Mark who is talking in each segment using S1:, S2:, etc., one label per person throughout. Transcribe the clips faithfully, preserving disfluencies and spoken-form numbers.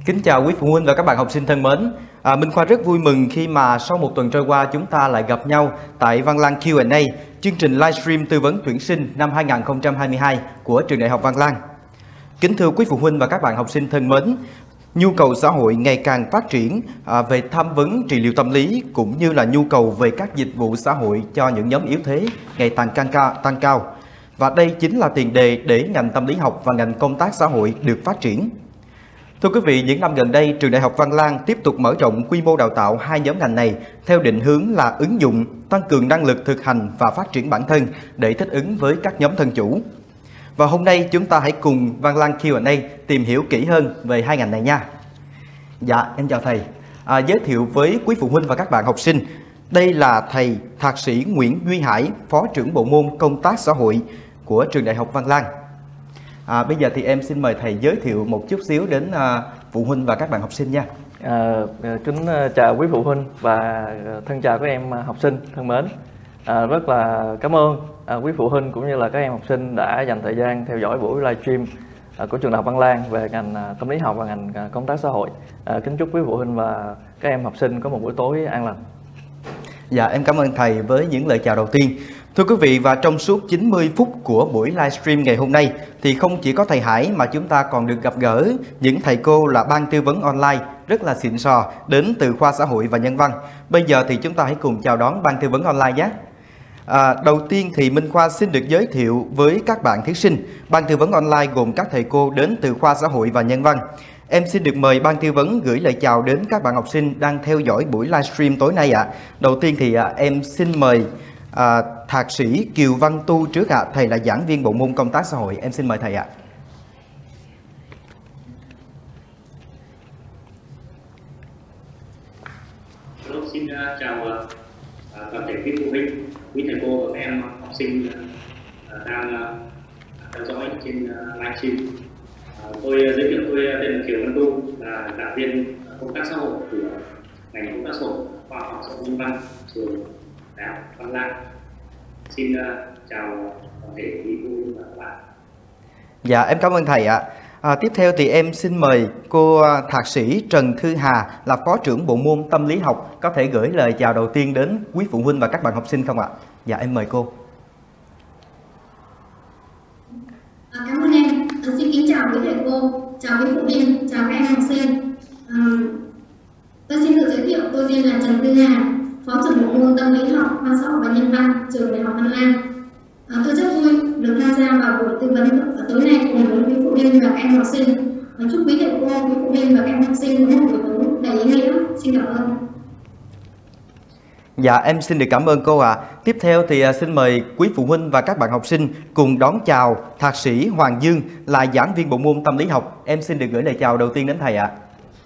S1: Kính chào quý phụ huynh và các bạn học sinh thân mến. À, Minh Khoa rất vui mừng khi mà sau một tuần trôi qua chúng ta lại gặp nhau tại Văn Lang Q and A, chương trình livestream tư vấn tuyển sinh năm hai nghìn không trăm hai mươi hai của Trường Đại học Văn Lang. Kính thưa quý phụ huynh và các bạn học sinh thân mến, nhu cầu xã hội ngày càng phát triển à, về tham vấn trị liệu tâm lý cũng như là nhu cầu về các dịch vụ xã hội cho những nhóm yếu thế ngày càng tăng cao, tăng cao. Và đây chính là tiền đề để ngành tâm lý học và ngành công tác xã hội được phát triển. Thưa quý vị, những năm gần đây, Trường Đại học Văn Lang tiếp tục mở rộng quy mô đào tạo hai nhóm ngành này theo định hướng là ứng dụng, tăng cường năng lực thực hành và phát triển bản thân để thích ứng với các nhóm thân chủ. Và hôm nay chúng ta hãy cùng Văn Lang Q and A tìm hiểu kỹ hơn về hai ngành này nha. Dạ, em chào thầy. À, giới thiệu với quý phụ huynh và các bạn học sinh, đây là thầy Thạc sĩ Nguyễn Duy Hải, Phó trưởng Bộ môn Công tác xã hội của Trường Đại học Văn Lang. À, bây giờ thì em xin mời thầy giới thiệu một chút xíu đến à, phụ huynh và các bạn học sinh nha.
S2: À, kính chào quý phụ huynh và thân chào các em học sinh thân mến. À, rất là cảm ơn à, quý phụ huynh cũng như là các em học sinh đã dành thời gian theo dõi buổi livestream à, của Trường Đại học Văn Lang về ngành à, tâm lý học và ngành à, công tác xã hội. À, kính chúc quý phụ huynh và các em học sinh có một buổi tối an lành.
S1: Dạ, em cảm ơn thầy với những lời chào đầu tiên. Thưa quý vị, và trong suốt chín mươi phút của buổi livestream ngày hôm nay thì không chỉ có thầy Hải mà chúng ta còn được gặp gỡ những thầy cô là ban tư vấn online rất là xịn sò đến từ khoa xã hội và nhân văn. Bây giờ thì chúng ta hãy cùng chào đón ban tư vấn online nhé. À, đầu tiên thì Minh Khoa xin được giới thiệu với các bạn thí sinh, ban tư vấn online gồm các thầy cô đến từ khoa xã hội và nhân văn. Em xin được mời ban tư vấn gửi lời chào đến các bạn học sinh đang theo dõi buổi livestream tối nay ạ. À. Đầu tiên thì à, em xin mời à, Thạc sĩ Kiều Văn Tu trước ạ. À. Thầy là giảng viên bộ môn công tác xã hội. Em xin mời thầy ạ. À.
S3: Hello, xin uh, chào uh, toàn thể quý phụ huynh, quý thầy cô và các em học sinh uh, đang uh, theo dõi trên uh, livestream. Uh, tôi uh, giới thiệu tôi uh, tên là Kiều Văn Tu, là giảng viên uh, công tác xã hội của ngành công tác xã hội khoa học xã hội nhân văn trường Đại học Văn Lang. Xin uh, chào toàn thể quý phụ huynh và các bạn.
S1: Dạ, em cảm ơn thầy ạ. À, tiếp theo thì em xin mời cô Thạc sĩ Trần Thư Hà là Phó trưởng Bộ môn Tâm lý học có thể gửi lời chào đầu tiên đến quý phụ huynh và các bạn học sinh không ạ? Dạ, em mời cô.
S4: À, cảm ơn em. À, xin kính chào quý thầy cô, chào quý phụ huynh, chào các em học sinh. À, tôi xin tự giới thiệu, tôi tên là Trần Thư Hà, Phó trưởng Bộ môn Tâm lý học, khoa xã hội và nhân văn, trường Đại học Văn Lang. À, tôi rất vui được tham gia vào buổi tư vấn tối nay cùng với quý phụ huynh và các em học sinh. À, chúc quý thầy cô, quý phụ huynh và các em học sinh có một buổi tối đầy ý nghĩa. Xin cảm ơn.
S1: Dạ, em xin được cảm ơn cô ạ. À. Tiếp theo thì xin mời quý phụ huynh và các bạn học sinh cùng đón chào Thạc sĩ Hoàng Dương là giảng viên bộ môn tâm lý học. Em xin được gửi lời chào đầu tiên đến thầy ạ. À.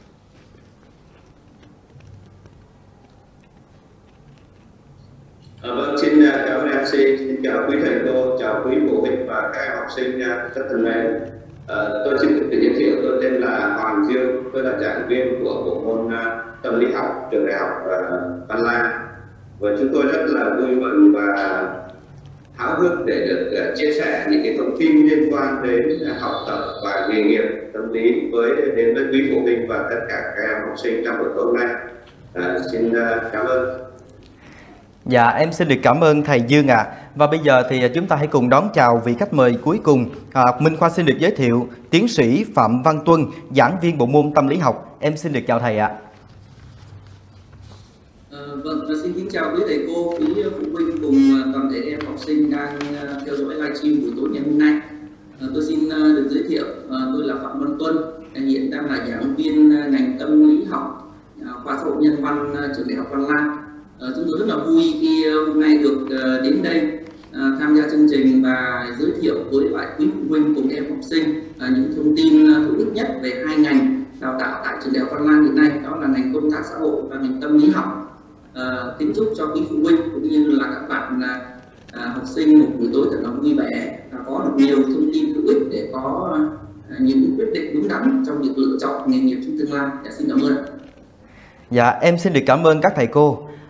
S5: À, vâng, xin cảm ơn em xê, xin chào quý thầy cô, chào quý phụ huynh và các em học sinh rất thân mến. À, tôi xin tự giới thiệu, tôi tên là Hoàng Dương, tôi là giảng viên của bộ môn uh, tâm lý học trường Đại học uh, Văn Lang. Và chúng tôi rất là vui mừng và háo hức để được uh, chia sẻ những cái thông tin liên quan đến uh, học tập và nghề nghiệp tâm lý với đến với quý phụ huynh và tất cả các em học sinh trong buổi tối hôm nay. À, xin uh, cảm ơn.
S1: Dạ, em xin được cảm ơn thầy Dương ạ. À. Và bây giờ thì chúng ta hãy cùng đón chào vị khách mời cuối cùng. À, Minh Khoa xin được giới thiệu tiến sĩ Phạm Văn Tuân, giảng viên bộ môn tâm lý học. Em xin được chào thầy ạ. À.
S6: À, vâng, xin kính chào quý thầy cô, quý phụ huynh cùng toàn thể em học sinh đang theo dõi livestream buổi tối ngày hôm nay. À, tôi xin được giới thiệu, à, tôi là Phạm Văn Tuân, hiện đang là giảng viên ngành tâm lý học, khoa xã hội nhân văn trường Đại học Văn Lang. Uh, chúng tôi rất là vui khi uh, hôm nay được uh, đến đây uh, tham gia chương trình và giới thiệu với lại quý phụ huynh cùng em học sinh uh, những thông tin uh, hữu ích nhất về hai ngành đào tạo tại trường Đại học Văn Lang hiện nay, đó là ngành công tác xã hội và ngành tâm lý học. Uh, kính chúc cho quý phụ huynh cũng như là các bạn uh, uh, học sinh một buổi tối thật là vui vẻ và có được nhiều thông tin hữu ích để có uh, những quyết định đúng đắn trong việc lựa chọn nghề nghiệp trong tương lai. Dạ, xin cảm ơn.
S1: Dạ, em xin được cảm ơn các thầy cô.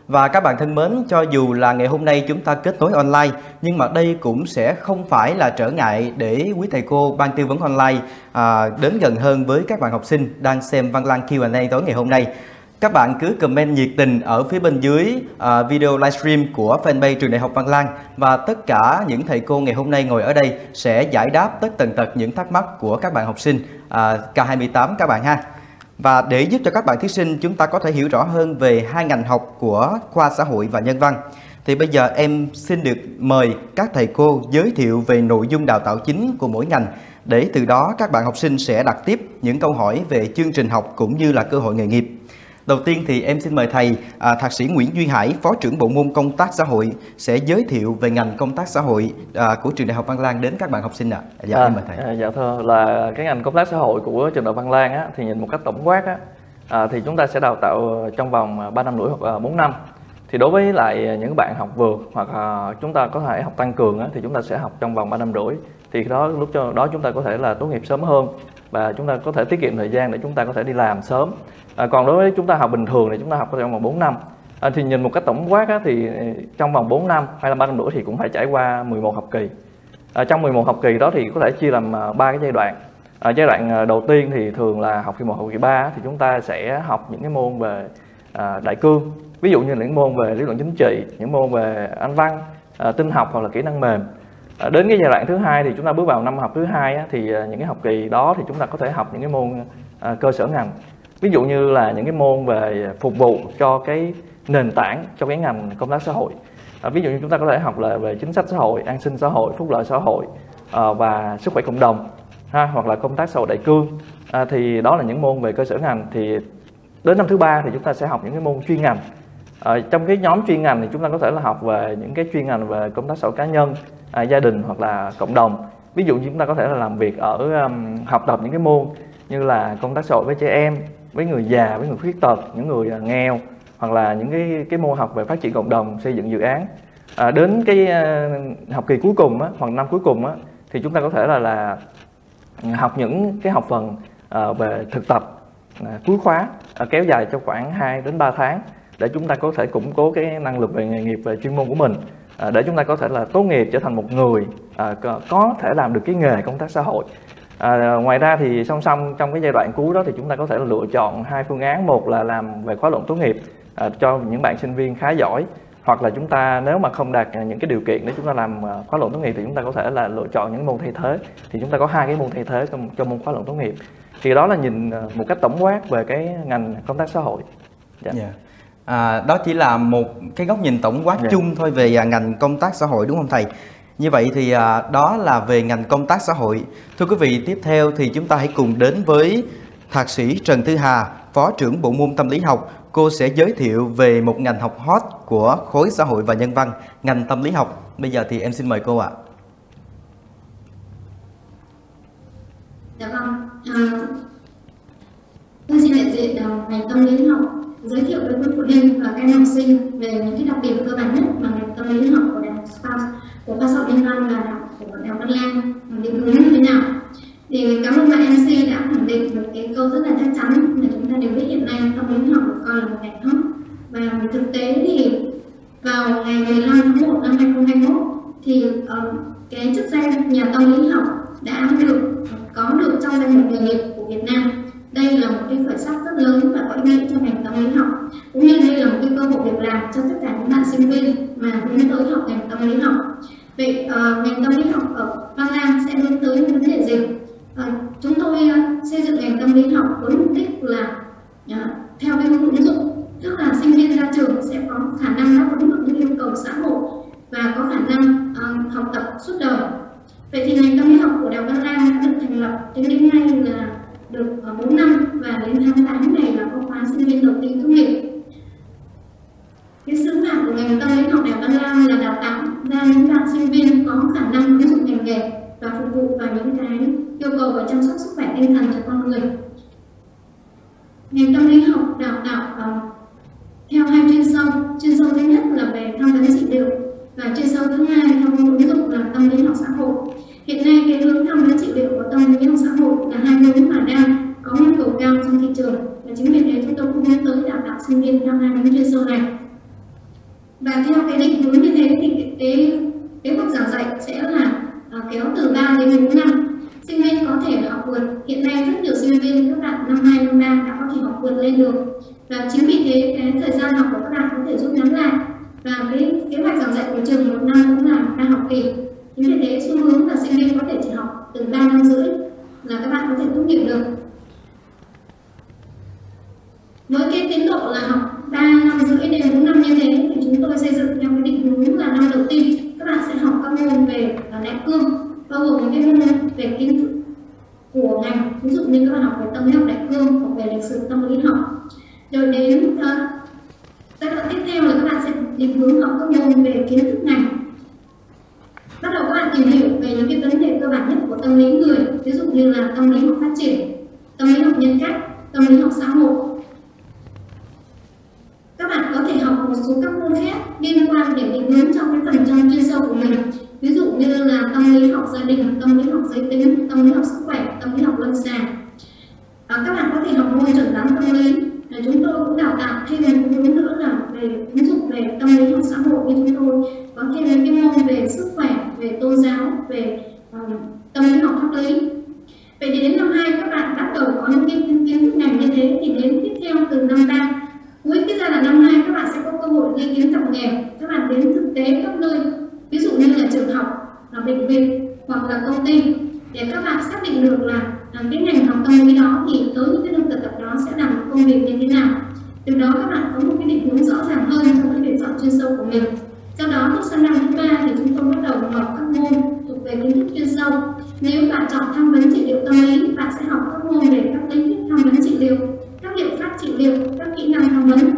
S1: Và các bạn thân mến, cho dù là ngày hôm nay chúng ta kết nối online, nhưng mà đây cũng sẽ không phải là trở ngại để quý thầy cô ban tư vấn online à, đến gần hơn với các bạn học sinh đang xem Văn Lang Q and A tối ngày hôm nay. Các bạn cứ comment nhiệt tình ở phía bên dưới uh, video livestream của fanpage Trường Đại học Văn Lang, và tất cả những thầy cô ngày hôm nay ngồi ở đây sẽ giải đáp tất tần tật những thắc mắc của các bạn học sinh uh, K hai mươi tám các bạn ha. Và để giúp cho các bạn thí sinh chúng ta có thể hiểu rõ hơn về hai ngành học của khoa xã hội và nhân văn, thì bây giờ em xin được mời các thầy cô giới thiệu về nội dung đào tạo chính của mỗi ngành, để từ đó các bạn học sinh sẽ đặt tiếp những câu hỏi về chương trình học cũng như là cơ hội nghề nghiệp. Đầu tiên thì em xin mời thầy à, Thạc sĩ Nguyễn Duy Hải, Phó trưởng Bộ môn Công tác xã hội sẽ giới thiệu về ngành công tác xã hội à, của Trường Đại học Văn Lang đến các bạn học sinh ạ. À. Dạ,
S2: à,
S1: em mời thầy.
S2: À, dạ thưa, là cái ngành công tác xã hội của Trường Đại học Văn Lang á, thì nhìn một cách tổng quát á, à, thì chúng ta sẽ đào tạo trong vòng ba năm rưỡi hoặc bốn năm. Thì đối với lại những bạn học vượt hoặc là chúng ta có thể học tăng cường á, thì chúng ta sẽ học trong vòng ba năm rưỡi. Thì đó lúc cho đó chúng ta có thể là tốt nghiệp sớm hơn và chúng ta có thể tiết kiệm thời gian để chúng ta có thể đi làm sớm. À, còn đối với chúng ta học bình thường thì chúng ta học trong vòng bốn năm. À, thì nhìn một cách tổng quát á, thì trong vòng bốn năm hay là ba năm rưỡi thì cũng phải trải qua mười một học kỳ. À, trong mười một học kỳ đó thì có thể chia làm ba cái giai đoạn. À, giai đoạn đầu tiên thì thường là học kỳ một, học kỳ ba thì chúng ta sẽ học những cái môn về à, đại cương, ví dụ như những môn về lý luận chính trị, những môn về Anh văn, à, tin học hoặc là kỹ năng mềm. À, đến cái giai đoạn thứ hai thì chúng ta bước vào năm học thứ hai á, thì à, những cái học kỳ đó thì chúng ta có thể học những cái môn à, cơ sở ngành, ví dụ như là những cái môn về phục vụ cho cái nền tảng cho cái ngành công tác xã hội. À, ví dụ như chúng ta có thể học là về chính sách xã hội, an sinh xã hội, phúc lợi xã hội à, và sức khỏe cộng đồng ha, hoặc là công tác xã hội đại cương. À, thì đó là những môn về cơ sở ngành. Thì đến năm thứ ba thì chúng ta sẽ học những cái môn chuyên ngành. À, trong cái nhóm chuyên ngành thì chúng ta có thể là học về những cái chuyên ngành về công tác xã hội cá nhân, à, gia đình hoặc là cộng đồng. Ví dụ như chúng ta có thể là làm việc ở um, học tập những cái môn như là công tác xã hội với trẻ em, với người già, với người khuyết tật, những người uh, nghèo, hoặc là những cái cái môn học về phát triển cộng đồng, xây dựng dự án. À, đến cái uh, học kỳ cuối cùng á, hoặc năm cuối cùng á, thì chúng ta có thể là là học những cái học phần uh, về thực tập uh, cuối khóa uh, kéo dài cho khoảng hai đến ba tháng để chúng ta có thể củng cố cái năng lực về nghề nghiệp, về chuyên môn của mình, uh, để chúng ta có thể là tốt nghiệp trở thành một người uh, có, có thể làm được cái nghề công tác xã hội. À, ngoài ra thì song song trong cái giai đoạn cuối đó thì chúng ta có thể là lựa chọn hai phương án, một là làm về khóa luận tốt nghiệp à, cho những bạn sinh viên khá giỏi, hoặc là chúng ta nếu mà không đạt những cái điều kiện để chúng ta làm khóa luận tốt nghiệp thì chúng ta có thể là lựa chọn những môn thay thế. Thì chúng ta có hai cái môn thay thế trong, cho môn khóa luận tốt nghiệp. Thì đó là nhìn một cách tổng quát về cái ngành công tác xã hội.
S1: Dạ. Yeah. À, đó chỉ là một cái góc nhìn tổng quát yeah. chung thôi về ngành công tác xã hội, đúng không thầy? Như vậy thì à, đó là về ngành công tác xã hội. Thưa quý vị, tiếp theo thì chúng ta hãy cùng đến với Thạc sĩ Trần Thư Hà, Phó trưởng Bộ môn Tâm lý học. Cô sẽ giới thiệu về một ngành học hot của khối xã hội và nhân văn, ngành tâm lý học. Bây giờ thì em xin mời cô ạ.
S4: Dạ vâng, à, tôi xin đại diện ngành tâm lý học giới thiệu với quý phụ huynh và các em học sinh về những cái đặc điểm cơ bản nhất mà ngành tâm lý học của đại học của khoa xã hội nhân văn và của đại học Văn Lang định hướng như thế nào. Thì cảm ơn bạn em xê đã khẳng định một cái câu rất là chắc chắn là chúng ta đều biết hiện nay tâm lý học được coi là một ngành hot. Và thực tế thì vào ngày mười lăm tháng một năm hai nghìn không trăm hai mươi mốt thì uh, cái chức danh nhà tâm lý học đã được có được trong danh mục nghề nghiệp của Việt Nam. Đây là một cái khởi sắc rất lớn và có ý nghĩa cho ngành tâm lý học, cũng như đây là một cái cơ hội việc làm cho tất cả những bạn sinh viên mà hướng tới học ngành tâm lý học. Vậy uh, ngành tâm lý học ở Văn Lang sẽ hướng tới những vấn đề gì? Uh, chúng tôi uh, xây dựng ngành tâm lý học với mục đích là uh, theo cái hướng ứng dụng, tức là sinh viên ra trường sẽ có khả năng đáp ứng được những yêu cầu xã hội và có khả năng uh, học tập suốt đời. Vậy thì ngành tâm lý học của Đại học Văn Lang đã được thành lập tính đến nay là được bốn năm, và đến tháng tám này là có khóa sinh viên đầu tiên tốt nghiệp. Cái sứ mạng của ngành tâm lý học Đại học Văn Lang là đào tạo ra những bạn sinh viên có khả năng ứng dụng ngành nghề và phục vụ vào những cái yêu cầu về chăm sóc sức khỏe tinh thần cho con người. Ngành tâm lý học đào tạo uh, theo hai chuyên sâu. Chuyên sâu thứ nhất là về tham vấn trị liệu, và chuyên sâu thứ hai theo ứng dụng là tâm lý học xã hội. Hiện nay cái hướng tham vấn trị liệu và tâm lý học xã hội là hai hướng mà đang có nhu cầu cao trong thị trường, và chính vì thế chúng tôi cũng hướng tới đào tạo sinh viên theo hai hướng chuyên sâu này. Và theo cái định hướng như thế thì cái, cái kế hoạch giảng dạy sẽ là uh, kéo từ ba đến bốn năm. Sinh viên có thể học vượt, hiện nay rất nhiều sinh viên các bạn năm hai năm ba đã có thể học vượt lên được. Và chính vì thế cái thời gian học của các bạn có thể rút ngắn lại. Và cái kế hoạch giảng dạy của trường một năm cũng là ba học kỳ. Chính vì thế xu hướng là sinh viên có thể chỉ học từ ba năm rưỡi là các bạn có thể tốt nghiệp được. Với cái tiến độ là học ba năm rưỡi đến bốn năm như thế thì chúng tôi xây dựng theo cái định hướng là năm đầu tiên các bạn sẽ học các môn về đại cương, bao gồm những cái môn về kiến thức của ngành, ví dụ như các bạn học về tâm lý học đại cương hoặc về lịch sử tâm lý học. Rồi đến uh, giai đoạn tiếp theo là các bạn sẽ định hướng học các môn về kiến thức ngành. Bắt đầu các bạn tìm hiểu về những cái vấn đề cơ bản nhất của tâm lý người, ví dụ như là tâm lý học phát triển, tâm lý học nhân cách, tâm lý học xã hội. Các bạn có thể học một số các môn khác liên quan để định hướng trong cái phần trong chuyên sâu của mình, ví dụ như là tâm lý học gia đình, tâm lý học giới tính, tâm lý học sức khỏe, tâm lý học lâm sàng. À, các bạn có thể học môn chẩn đoán tâm lý. À, chúng tôi cũng đào tạo thêm một hướng nữa là về ứng dụng về tâm lý học xã hội, như chúng tôi có thêm những cái môn về sức khỏe, về tôn giáo, về um, tâm lý học pháp lý. Vậy thì đến năm hai các bạn bắt đầu có những cái kiến thức ngành như thế, thì đến tiếp theo từ năm ba cuối cái giai đoạn năm hai các bạn sẽ có cơ hội đi kiếm tập nghề, các bạn đến thực tế các nơi, ví dụ như là trường học, là bệnh viện hoặc là công ty, để các bạn xác định được là, là cái ngành học tâm lý đó thì tới những cái nơi thực tập đó sẽ làm công việc như thế nào. Từ đó các bạn có một cái định hướng rõ ràng hơn trong cái việc chọn chuyên sâu của mình. Sau đó bước sang năm thứ ba thì chúng tôi bắt đầu học các môn thuộc về kiến thức chuyên sâu. Nếu bạn chọn tham vấn trị liệu tâm lý, bạn sẽ học các môn về các lý thuyết tham vấn trị liệu, các liệu pháp trị liệu, các kỹ năng tham vấn.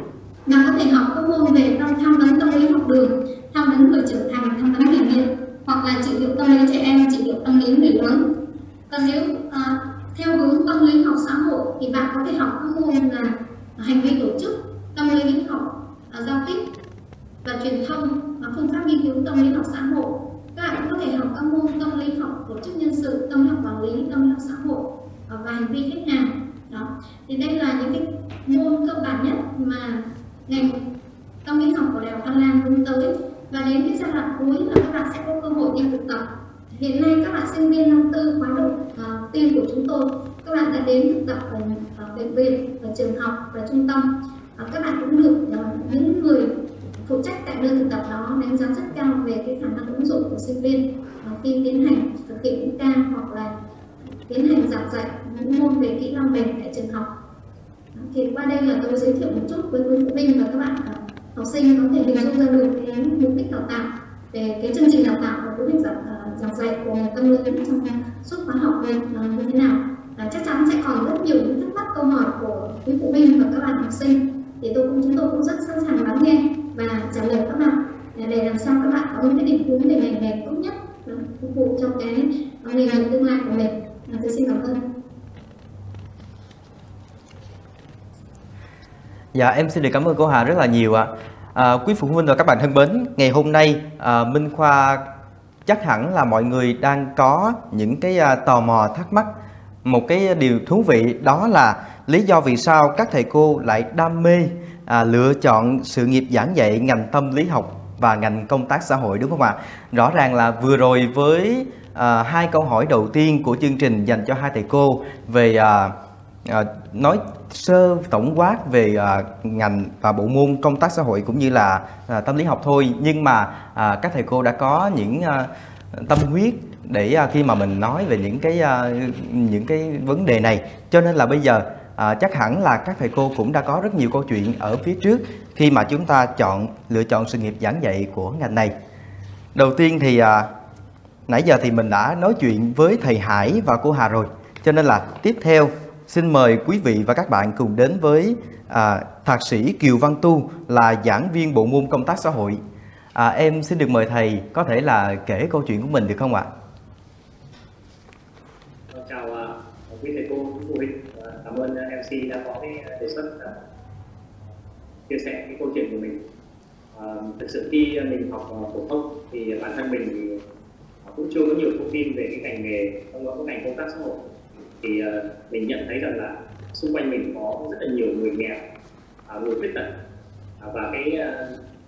S4: Bạn có thể học các môn về tham vấn tâm lý học đường, tham vấn người trưởng thành, tham vấn người nghiện, hoặc là trị liệu tâm lý trẻ em, trị liệu tâm lý người lớn. Còn nếu à, theo hướng tâm lý học xã hội thì bạn có thể học các môn là hành vi tổ chức, tâm lý học à, giao tiếp và truyền thông, và phương pháp nghiên cứu tâm lý học xã hội. Các bạn cũng có thể học các môn tâm lý học tổ chức nhân sự, tâm lý học quản lý, tâm lý học xã hội và hành vi khách hàng. Đó. Thì đây là những cái môn cơ bản nhất mà ngành tâm lý học của Đại học Văn Lang hướng tới. Và đến cái giai đoạn cuối là các bạn sẽ có cơ hội đi thực tập. Hiện nay các bạn sinh viên năm tư khóa đầu uh, tiên của chúng tôi, các bạn đã đến thực tập ở, ở bệnh viện, ở trường học và trung tâm. Uh, các bạn cũng được uh, những người phụ trách tại nơi thực tập đó đánh giá rất cao về cái khả năng ứng dụng của sinh viên uh, khi tiến hành thực hiện những ca hoặc là tiến hành giảng dạy những môn về kỹ năng mềm tại trường học. Thì qua đây là tôi giới thiệu một chút với quý phụ huynh và các bạn uh, học sinh có thể hình dung ra được cái mục đích đào tạo, về cái chương trình đào tạo và quy định giảng, uh, giảng dạy của tâm lý trong suốt khóa học uh, như thế nào. Uh, chắc chắn sẽ còn rất nhiều những thắc mắc câu hỏi của quý phụ huynh và các bạn học sinh, thì tôi cũng chúng tôi cũng rất sẵn sàng lắng nghe và trả lời các bạn để làm sao các bạn có những cái định hướng để ngành nghề tốt nhất uh, phục vụ cho cái nghề nghiệp tương lai của mình. Uh, tôi xin cảm ơn.
S1: Dạ, em xin được cảm ơn cô Hà rất là nhiều ạ. À, quý phụ huynh và các bạn thân mến, ngày hôm nay à, Minh Khoa chắc hẳn là mọi người đang có những cái à, tò mò thắc mắc. Một cái điều thú vị đó là lý do vì sao các thầy cô lại đam mê à, lựa chọn sự nghiệp giảng dạy ngành tâm lý học và ngành công tác xã hội, đúng không ạ? Rõ ràng là vừa rồi với à, hai câu hỏi đầu tiên của chương trình dành cho hai thầy cô về à, à, nói sơ tổng quát về à, ngành và bộ môn công tác xã hội cũng như là à, tâm lý học thôi, nhưng mà à, các thầy cô đã có những à, tâm huyết để à, khi mà mình nói về những cái à, những cái vấn đề này, cho nên là bây giờ à, chắc hẳn là các thầy cô cũng đã có rất nhiều câu chuyện ở phía trước khi mà chúng ta chọn lựa chọn sự nghiệp giảng dạy của ngành này. Đầu tiên thì à, nãy giờ thì mình đã nói chuyện với thầy Hải và cô Hà rồi, cho nên là tiếp theo xin mời quý vị và các bạn cùng đến với à, Thạc sĩ Kiều Văn Tu, là giảng viên bộ môn công tác xã hội. À, em xin được mời thầy có thể là kể câu chuyện của mình được không ạ?
S3: Chào uh, quý thầy cô, quý phụ huynh. Uh, cảm ơn uh, em xê đã có cái đề xuất uh, chia sẻ cái câu chuyện của mình. Uh, thực sự khi mình học uh, phổ thông thì bản thân mình thì cũng chưa có nhiều thông tin về cái ngành nghề, trong đó có ngành công tác xã hội. Thì uh, mình nhận thấy rằng là xung quanh mình có rất là nhiều người nghèo, uh, người khuyết tật, uh, và cái uh,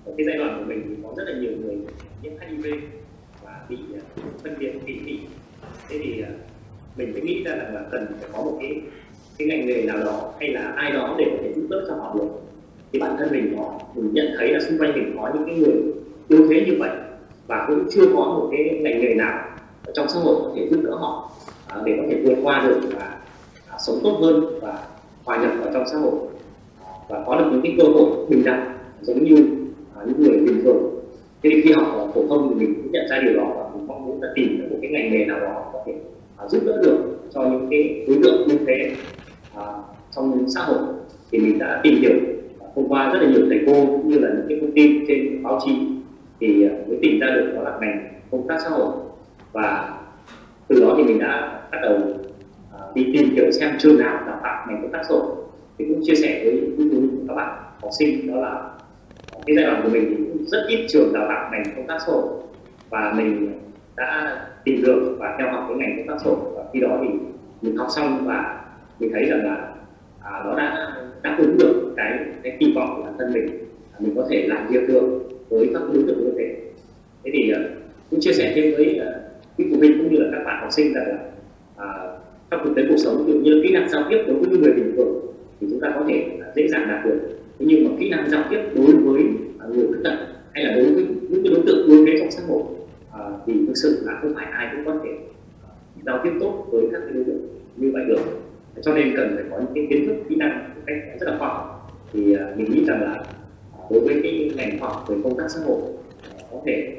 S3: ở cái giai đoạn của mình thì có rất là nhiều người nhiễm hát i vê và bị phân biệt kỳ thị. Thế thì mình mới nghĩ ra rằng là cần phải có một cái cái ngành nghề nào đó hay là ai đó để có thể giúp đỡ cho họ được. Thì bản thân mình có mình nhận thấy là xung quanh mình có những cái người yếu thế như vậy và cũng chưa có một cái ngành nghề nào ở trong xã hội có thể giúp đỡ họ à, để có thể vượt qua được và à, sống tốt hơn và hòa nhập vào trong xã hội à, và có được những cái cơ hội bình đẳng giống như à, những người bình thường. Thế thì khi học phổ thông thì mình cũng nhận ra điều đó và mình mong muốn là tìm được một cái ngành nghề nào đó có thể à, giúp đỡ được cho những cái đối tượng như thế à, trong xã hội. Thì mình đã tìm hiểu à, thông qua rất là nhiều thầy cô cũng như là những cái thông tin trên báo chí thì à, mới tìm ra được đó là ngành công tác xã hội. Và từ đó thì mình đã bắt đầu à, đi tìm hiểu xem trường nào đào tạo ngành công tác xã hội. Thì cũng chia sẻ với các bạn học sinh đó là cái giai đoạn của mình thì cũng rất ít trường đào tạo ngành công tác xã hội và mình đã tìm được và theo học cái ngành công tác xã hội. Và khi đó thì mình học xong và mình thấy rằng là à, nó đã đáp ứng được cái cái kỳ vọng của bản thân mình, à, mình có thể làm việc được với các đối tượng như thế. Thế thì uh, cũng chia sẻ thêm với uh, quý phụ huynh cũng như là các bạn học sinh rằng là à, trong thực tế cuộc sống ví dụ như kỹ năng giao tiếp đối với những người bình thường thì chúng ta có thể uh, dễ dàng đạt được. Thế nhưng mà kỹ năng giao tiếp đối với uh, người khuyết tật hay là đối với những cái đối tượng yếu thế trong xã hội uh, thì thực sự là không phải ai cũng có thể uh, giao tiếp tốt với các cái đối tượng như vậy được. Cho nên cần phải có những cái kiến thức kỹ năng một cách rất là khoa học. Thì uh, mình nghĩ rằng là uh, đối với cái ngành khoa học về công tác xã hội uh, có thể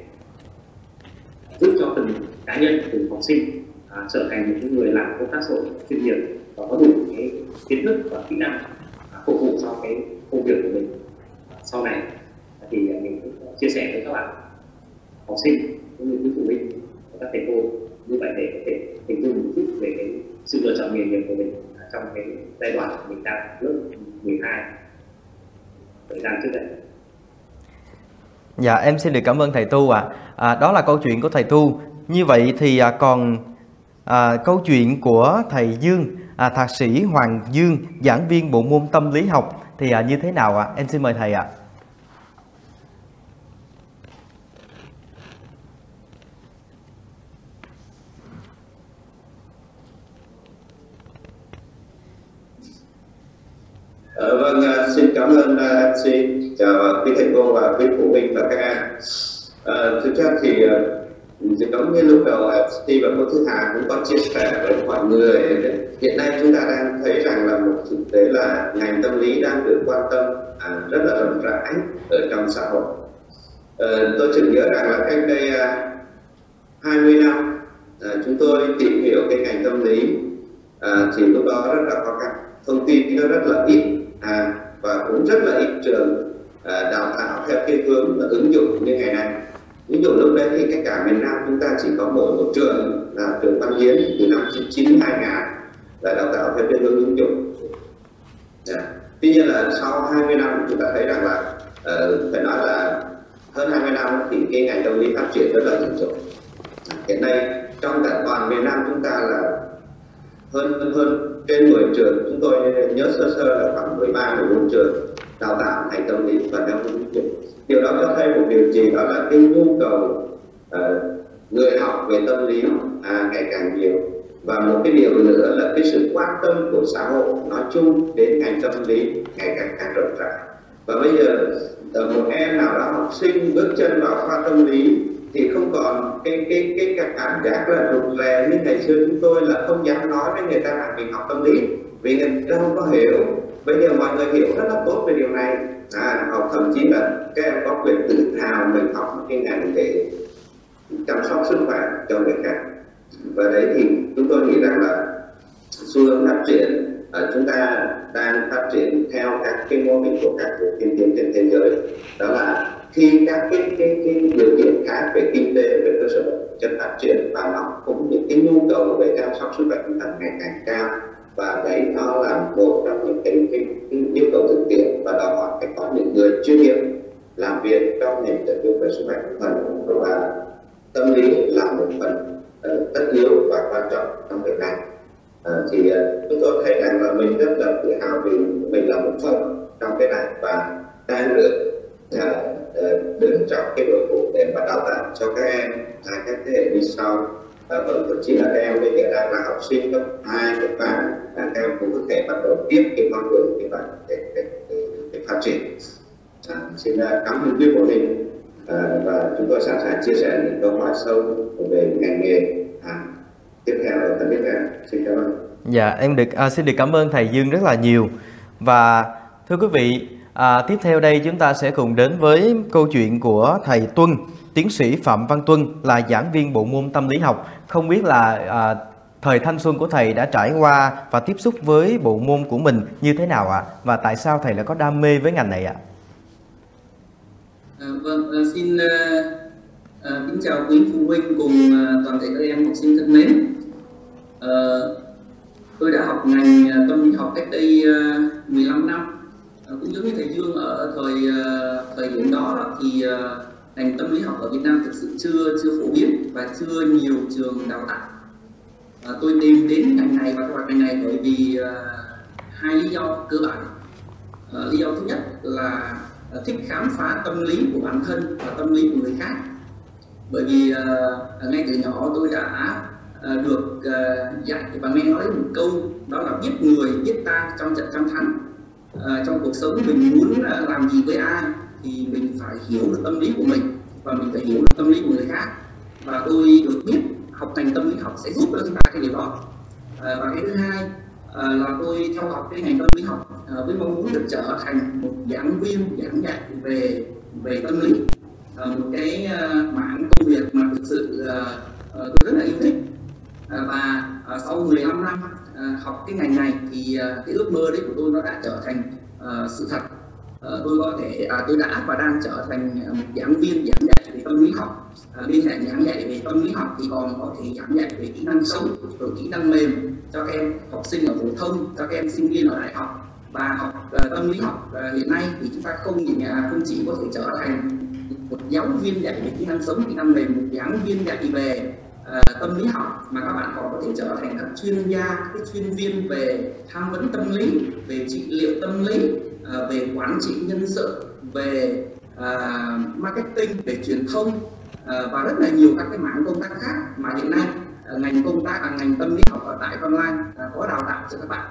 S3: giúp cho từng cá nhân, từng học sinh à, trở thành một người làm công tác xã hội chuyên nghiệp và có đủ cái kiến thức và kỹ năng à, phục vụ cho cái công việc của mình à, sau này. Thì mình cũng chia sẻ với các bạn học sinh cũng như quý phụ huynh và các thầy cô như vậy để có thể hình dung một chút về cái sự lựa chọn nghề nghiệp của mình à, trong cái giai đoạn mình đang lớp mười hai thời gian trước đây.
S1: Dạ, em xin được cảm ơn thầy Tu ạ. À. À, đó là câu chuyện của thầy Tu. Như vậy thì à, còn à, câu chuyện của thầy Dương, à, thạc sĩ Hoàng Dương, giảng viên bộ môn tâm lý học thì à, như thế nào ạ? À? Em xin mời thầy ạ. À.
S5: Ờ, vâng, xin cảm ơn em xê, chào quý thầy cô và quý phụ huynh và các em. À, thực ra thì giống như lúc đầu em xê và cô Thư Hà cũng có chia sẻ với mọi người, hiện nay chúng ta đang thấy rằng là một thực tế là ngành tâm lý đang được quan tâm à, rất là rộng rãi ở trong xã hội. À, tôi chỉ nhớ rằng là cách đây à, hai mươi năm à, chúng tôi tìm hiểu cái ngành tâm lý à, thì lúc đó rất là khó khăn, thông tin nó rất là ít. À, và cũng rất là ít trường à, đào tạo theo cái hướng là ứng dụng như ngày nay. Ví dụ lúc đấy thì cái cả miền Nam chúng ta chỉ có mỗi một trường là trường Văn Hiến từ năm chín mươi hai nghìn là đào tạo theo cái hướng ứng dụng. Yeah. Tuy nhiên là sau hai mươi năm chúng ta thấy rằng là uh, phải nói là hơn hai mươi năm thì cái ngành tâm lý phát triển rất là dữ dội. Hiện nay trong cả toàn miền Nam chúng ta là hơn hơn hơn trên mười trường, chúng tôi nhớ sơ sơ là khoảng mười ba mười bốn trường đào tạo ngành tâm lý và theo ứng dụng. Điều đó cho thấy một điều gì, đó là cái nhu cầu uh, người học về tâm lý à, ngày càng nhiều, và một cái điều nữa là cái sự quan tâm của xã hội nói chung đến ngành tâm lý ngày càng càng rộng rãi. Và bây giờ một em nào đó học sinh bước chân vào khoa tâm lý thì không còn cái cái cái, cái cảm giác là rụt rè như ngày xưa chúng tôi là không dám nói với người ta rằng mình học tâm lý vì người ta không có hiểu. Bây giờ mọi người hiểu rất là tốt về điều này, à, học thậm chí là các em có quyền tự hào mình học một cái ngành để chăm sóc sức khỏe cho người khác. Và đấy thì chúng tôi nghĩ rằng là xu hướng phát triển à, chúng ta đang phát triển theo các cái mô hình của các nước tiên tiến trên thế giới, đó là khi các cái cái cái điều kiện khác về kinh tế, về cơ sở vật chất phát triển và nó cũng những cái nhu cầu về chăm sóc sức khỏe tinh thần ngày càng cao, và đấy nó là một trong những cái, cái, cái yêu cầu thực tiễn và đòi hỏi phải có những người chuyên nghiệp làm việc trong nền giải quyết về sức khỏe tinh thần, và tâm lý là một phần uh, tất yếu và quan trọng trong việc này. Uh, thì uh, chúng tôi thấy rằng là mình rất là tự hào vì mình là một phần trong cái này và đang được đứng trong cái đội ngũ để mà đào tạo cho các em các thế hệ đi sau. Và thậm chí là các em bây giờ đang là học sinh cấp hai, cấp ba, là các em cũng có thể bắt đầu tiếp cái con đường để, để, để, để, để phát triển. À, xin cảm ơn quý phụ huynh à, và chúng tôi sẵn sàng chia sẻ những câu hỏi sâu về ngành nghề à, tiếp theo ở phần tiếp theo. Xin cảm ơn.
S1: Dạ, em được à, xin được cảm ơn thầy Dương rất là nhiều. Và thưa quý vị, à, tiếp theo đây chúng ta sẽ cùng đến với câu chuyện của thầy Tuân, tiến sĩ Phạm Văn Tuân, là giảng viên bộ môn tâm lý học. Không biết là à, thời thanh xuân của thầy đã trải qua và tiếp xúc với bộ môn của mình như thế nào ạ? À? Và tại sao thầy lại có đam mê với ngành này ạ? À?
S6: À, vâng, à, xin à, à, kính chào quý phụ huynh cùng à, toàn thể các em học sinh thân mến. À, tôi đã học ngành à, tâm lý học cách đây à, mười lăm năm. À, cũng giống như thầy Dương ở thời à, thời điểm đó thì à, ngành tâm lý học ở Việt Nam thực sự chưa chưa phổ biến và chưa nhiều trường đào tạo. À, tôi tìm đến ngành này và theo ngành này bởi vì à, hai lý do cơ bản. À, lý do thứ nhất là thích khám phá tâm lý của bản thân và tâm lý của người khác. Bởi vì uh, ngay từ nhỏ tôi đã uh, được uh, dạy và nghe nói một câu, đó là biết người biết ta trong trận trăm thắng. Uh, trong cuộc sống mình muốn uh, làm gì với ai thì mình phải hiểu được tâm lý của mình và mình phải hiểu được tâm lý của người khác. Và tôi được biết học ngành tâm lý học sẽ giúp cho chúng ta cái điều đó. Uh, và cái thứ hai uh, là tôi theo học cái ngành tâm lý học uh, với mong muốn được trở thành một giảng viên giảng dạy về về tâm lý, uh, một cái uh, mảng công việc mà thực sự uh, uh, tôi rất là yêu thích. Uh, và uh, sau mười lăm năm uh, học cái ngành này thì uh, cái ước mơ đấy của tôi nó đã trở thành uh, sự thật. Uh, tôi có thể uh, tôi đã và đang trở thành một giảng viên giảng dạy về tâm lý học. Uh, bên cạnh giảng dạy về tâm lý học thì còn có thể giảng dạy về kỹ năng sống, rồi kỹ năng mềm cho các em học sinh ở phổ thông, cho các em sinh viên ở đại học. Và học uh, tâm lý học uh, hiện nay thì chúng ta không chỉ, uh, không chỉ có thể trở thành một giáo viên dạy về kỹ năng sống, kỹ năng mềm, một giảng viên dạy về uh, tâm lý học, mà các bạn còn có thể trở thành các chuyên gia, các chuyên viên về tham vấn tâm lý, về trị liệu tâm lý, uh, về quản trị nhân sự, về uh, marketing, về truyền thông uh, và rất là nhiều các cái mảng công tác khác mà hiện nay uh, ngành công tác là ngành tâm lý học ở tại Văn Lang uh, có đào tạo cho các bạn.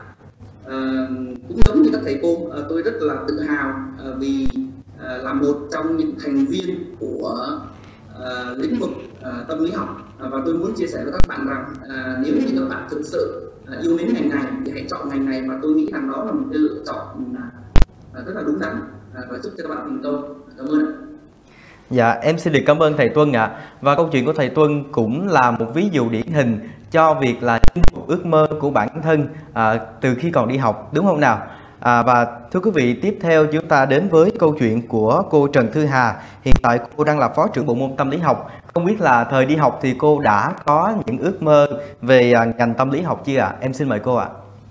S6: Uh, cũng giống như các thầy cô, uh, tôi rất là tự hào uh, vì uh, là một trong những thành viên của uh, lĩnh vực uh, tâm lý học, uh, và tôi muốn chia sẻ với các bạn rằng uh, nếu như các bạn thực sự uh, yêu mến ngành này thì hãy chọn ngành này, và tôi nghĩ rằng đó là một cái lựa chọn uh, rất là đúng đắn uh, và chúc cho các bạn thành công. Cảm ơn.
S1: Dạ, em xin được cảm ơn thầy Tuân ạ. À. Và câu chuyện của thầy Tuân cũng là một ví dụ điển hình cho việc là chinh phục ước mơ của bản thân à, từ khi còn đi học, đúng không nào? À, và thưa quý vị, tiếp theo chúng ta đến với câu chuyện của cô Trần Thư Hà. Hiện tại cô đang là phó trưởng bộ môn tâm lý học. Không biết là thời đi học thì cô đã có những ước mơ về à, ngành tâm lý học chưa ạ? À? Em xin mời cô ạ. À.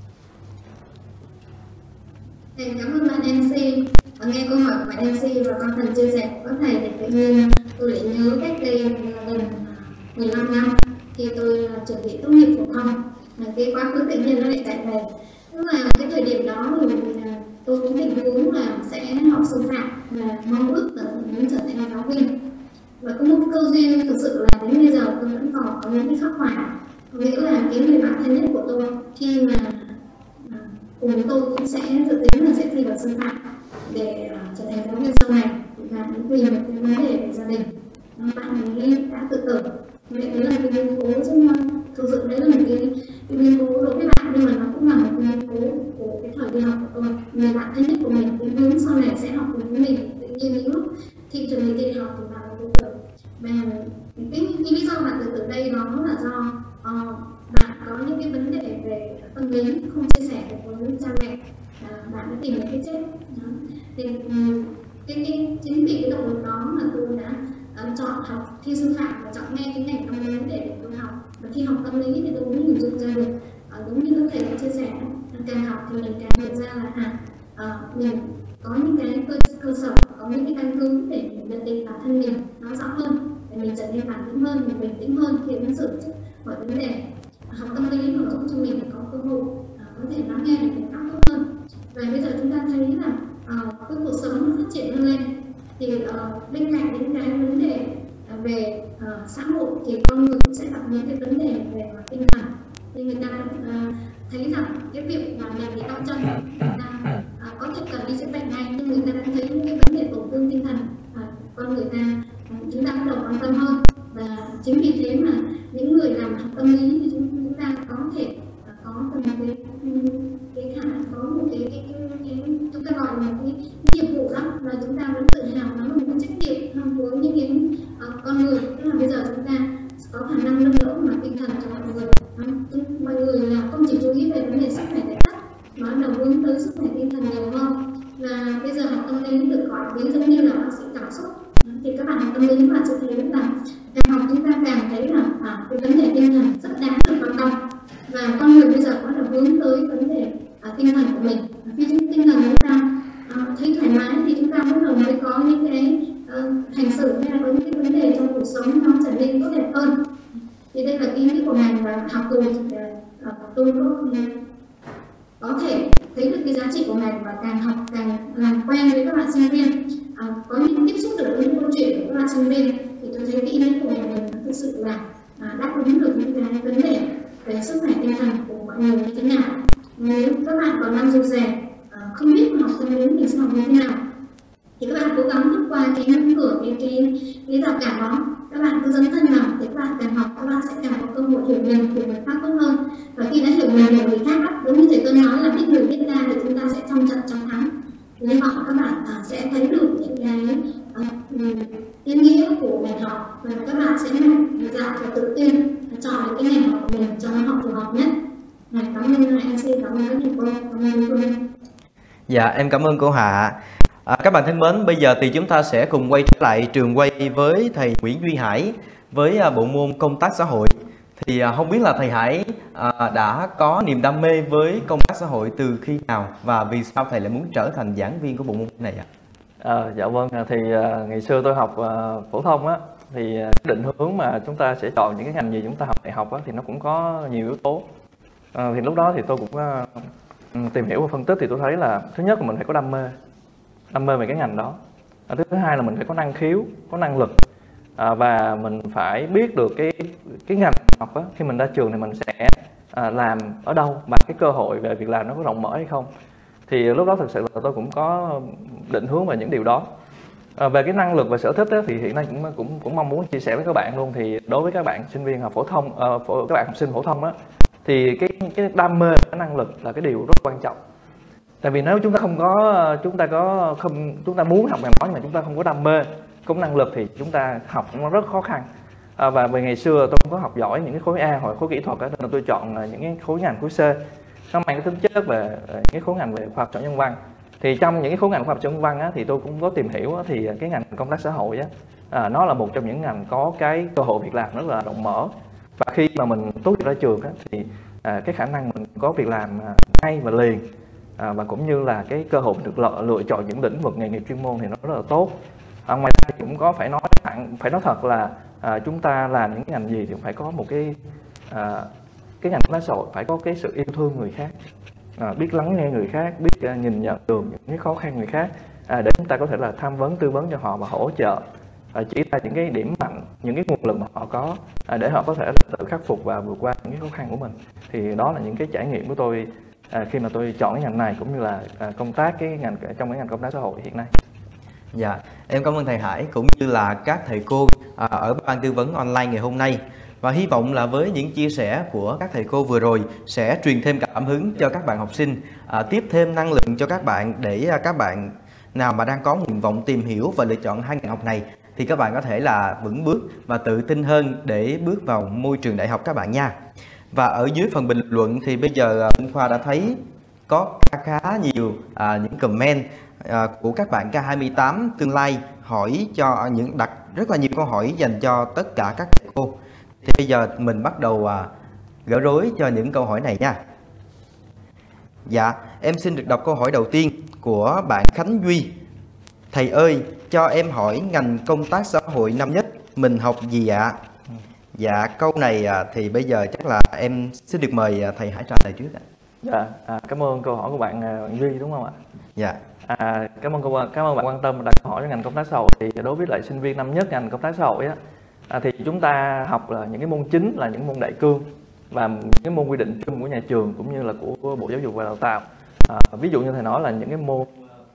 S4: Cảm ơn bạn em xê. Nghe câu hỏi của bạn em xê và con phần chia sẻ của thầy thì tự nhiên tôi lại nhớ cách đây gần mười lăm năm khi tôi chuẩn bị tốt nghiệp phổ thông, cái quá khứ tự nhiên nó lại chạy về. Tức là cái thời điểm đó thì tôi cũng định hướng là sẽ học sư phạm và mong ước là muốn trở thành giáo viên. Và có một cơ duyên thực sự là đến bây giờ tôi vẫn còn có những cái khắc họa, có nghĩa là cái người bạn thân nhất của tôi khi mà cùng tôi cũng sẽ dự tính là sẽ thi vào sư phạm để uh, trở thành giáo viên sau này, và cũng vì một cái vấn đề về gia đình bạn ấy đã tự tử. Vậy đấy là cái biến cố rất là thực sự đấy là một cái, cái biến cố đối với bạn, nhưng mà nó cũng là một cái biến cố của cái thời đi học của tôi. Người bạn thân nhất của mình cũng hướng sau này sẽ học cùng với mình, tự nhiên những lúc thị trường mình đi học thì bạn ấy tự tử. Và cái, cái, cái lý do bạn tự tử đây đó là do uh, bạn có những cái vấn đề về tâm lý không chia sẻ được với cha mẹ, à, bạn đã tìm được cái chết. Đó. Thì cái, cái chính vì cái động lực đó mà tôi đã uh, chọn học thi sư phạm và chọn nghe cái ngành tâm lý để, để tôi học. Và khi học tâm lý thì tôi cũng hình dung ra được, uh, đúng như các thầy đã chia sẻ, càng học thì mình càng nhận ra là à, uh, mình có những cái cơ, cơ sở, có những cái căn cứ để nhận định bản thân mình nó rõ hơn, để mình trở nên bản lĩnh hơn, mình bình tĩnh hơn khi ứng xử trước mọi vấn đề. Học tâm lý nó giúp cho mình có cơ hội uh, có thể lắng nghe được người khác tốt hơn. Và bây giờ chúng ta thấy là uh, cái cuộc sống nó phát triển lên, Thì uh, bên cạnh những cái vấn đề uh, về uh, xã hội thì con người cũng sẽ gặp những cái vấn đề về uh, tinh thần. Thì người ta uh, thấy rằng cái việc mà mình bị đau chân, người ta uh, có thể cần đi chữa bệnh ngay, nhưng người ta cũng thấy những cái vấn đề tổn thương tinh thần, uh, con người ta uh, chúng ta bắt đầu quan tâm hơn. Và chính vì thế mà những người làm học tâm lý thì chúng, chúng ta có thể uh, có một cái cái khả năng có một cái, cái, cái, cái chúng ta gọi là một cái nhiệm vụ đó, là chúng ta vẫn tự hào nó là một cái trách nhiệm của những cái uh, con người. Tức là bây giờ chúng ta có khả năng nâng đỡ mà tinh thần cho mọi người. Mọi người là không chỉ chú ý về vấn đề sức khỏe thể chất mà là hướng tới sức khỏe tinh thần nhiều hơn. Và bây giờ học tâm lý được gọi đến giống như là bác sĩ cảm xúc. Thì các bạn học tâm lý bạn sẽ thấy là càng học chúng ta càng thấy là à, cái vấn đề tinh thần rất đáng được quan tâm. Và con người bây giờ có là hướng tới vấn đề à, tinh thần của mình. Khi chúng tinh thần chúng ta à, thấy thoải mái thì chúng ta bắt đầu mới có những cái uh, hành xử hay là có những cái vấn đề trong cuộc sống nó trở nên tốt đẹp hơn. Thì đây là ý nghĩa của ngành và học tù uh, tôi có, có thể thấy được cái giá trị của ngành, và càng học càng làm quen với các bạn sinh viên, uh, có những tiếp xúc được với những câu chuyện của các bạn sinh viên, thì tôi thấy cái ý nghĩa của ngành mình thực sự là uh, đáp ứng được những cái vấn đề về sức khỏe tinh thần của mọi người như thế nào. Nếu các bạn còn đang rụt rè, uh, không biết học tâm lý mình sẽ học như thế nào, thì các bạn cố gắng vượt qua cái ngưỡng cửa, cái cái cái rào cản đó. Các bạn cứ dấn thân vào, thì các bạn càng học các bạn sẽ càng có cơ hội hiểu mình, hiểu người khác tốt hơn. Và khi đã hiểu mình, hiểu người khác, giống như thầy tôi nói là biết người biết ta thì chúng ta sẽ trong trận trong thắng. Hy vọng các bạn uh, sẽ thấy được những cái uh, ý nghĩa của ngành học, và các bạn sẽ mạnh dạn và tự tin chọn cái ngành học của mình cho nó học phù hợp nhất. Này, cảm ơn anh, xin cảm ơn rất nhiều cô, cảm ơn cô.
S1: Dạ, em cảm ơn cô Hạ. À, các bạn thân mến, bây giờ thì chúng ta sẽ cùng quay trở lại trường quay với thầy Nguyễn Duy Hải với à, bộ môn công tác xã hội. Thì à, không biết là thầy Hải à, đã có niềm đam mê với công tác xã hội từ khi nào, và vì sao thầy lại muốn trở thành giảng viên của bộ môn này ạ?
S2: À, dạ vâng, thì à, ngày xưa tôi học à, phổ thông á, thì à, định hướng mà chúng ta sẽ chọn những cái ngành gì chúng ta học đại học á, thì nó cũng có nhiều yếu tố. À, thì lúc đó thì tôi cũng à, tìm hiểu và phân tích, thì tôi thấy là thứ nhất là mình phải có đam mê đam mê về cái ngành đó. À, thứ hai là mình phải có năng khiếu, có năng lực, à, và mình phải biết được cái cái ngành học á, khi mình ra trường thì mình sẽ à, làm ở đâu, và cái cơ hội về việc làm nó có rộng mở hay không. Thì lúc đó thực sự là tôi cũng có định hướng về những điều đó. À, về cái năng lực và sở thích á, thì hiện nay cũng cũng cũng mong muốn chia sẻ với các bạn luôn. Thì đối với các bạn sinh viên học phổ thông, uh, phổ, các bạn học sinh phổ thông á, thì cái cái đam mê, cái năng lực là cái điều rất quan trọng. Tại vì nếu chúng ta không có chúng ta có không chúng ta muốn học ngành đó nhưng mà chúng ta không có đam mê, không có năng lực thì chúng ta học nó rất khó khăn. À, và về ngày xưa tôi không có học giỏi những cái khối A hoặc khối kỹ thuật á, nên tôi chọn những cái khối ngành khối C, nó mang cái tính chất về những cái khối ngành về khoa học xã hội nhân văn. Thì trong những cái khối ngành khoa học xã hội nhân văn á, thì tôi cũng có tìm hiểu á, thì cái ngành công tác xã hội á, à, nó là một trong những ngành có cái cơ hội việc làm rất là rộng mở. Và khi mà mình tốt nghiệp ra trường á, thì à, cái khả năng mình có việc làm ngay và liền, à, và cũng như là cái cơ hội được lựa, lựa chọn những lĩnh vực nghề nghiệp chuyên môn thì nó rất là tốt. À, ngoài ra cũng có phải nói phải nói thật là à, chúng ta làm những ngành gì thì cũng phải có một cái à, cái ngành công tác xã hội phải có cái sự yêu thương người khác, à, biết lắng nghe người khác, biết uh, nhìn nhận được những cái khó khăn người khác, à, để chúng ta có thể là tham vấn, tư vấn cho họ và hỗ trợ, à, chỉ ra những cái điểm mạnh, những cái nguồn lực mà họ có, à, để họ có thể tự khắc phục và vượt qua những cái khó khăn của mình. Thì đó là những cái trải nghiệm của tôi à, khi mà tôi chọn cái ngành này, cũng như là à, công tác cái ngành trong cái ngành công tác xã hội hiện nay.
S1: Dạ, em cảm ơn thầy Hải cũng như là các thầy cô à, ở ban tư vấn online ngày hôm nay. Và hy vọng là với những chia sẻ của các thầy cô vừa rồi sẽ truyền thêm cảm hứng cho các bạn học sinh, à, tiếp thêm năng lượng cho các bạn, để à, các bạn nào mà đang có nguyện vọng tìm hiểu và lựa chọn hai ngành học này thì các bạn có thể là vững bước và tự tin hơn để bước vào môi trường đại học các bạn nha. Và ở dưới phần bình luận thì bây giờ Minh Khoa đã thấy có khá, khá nhiều à, những comment à, của các bạn K hai mươi tám tương lai hỏi cho những đặt rất là nhiều câu hỏi dành cho tất cả các thầy cô. Thì bây giờ mình bắt đầu à, gỡ rối cho những câu hỏi này nha. Dạ, em xin được đọc câu hỏi đầu tiên của bạn Khánh Duy. Thầy ơi, cho em hỏi ngành công tác xã hội năm nhất mình học gì ạ? Dạ, câu này à, thì bây giờ chắc là em xin được mời thầy Hải trả lời trước ạ.
S2: Dạ, à, cảm ơn câu hỏi của bạn à, Duy đúng không ạ?
S1: Dạ.
S2: À, cảm ơn cô, cảm ơn bạn quan tâm đặt câu hỏi cho ngành công tác xã hội. Thì đối với lại sinh viên năm nhất ngành công tác xã hội á, à, thì chúng ta học là những cái môn chính là những môn đại cương và những cái môn quy định chung của nhà trường cũng như là của Bộ Giáo dục và Đào tạo. À, ví dụ như thầy nói là những cái môn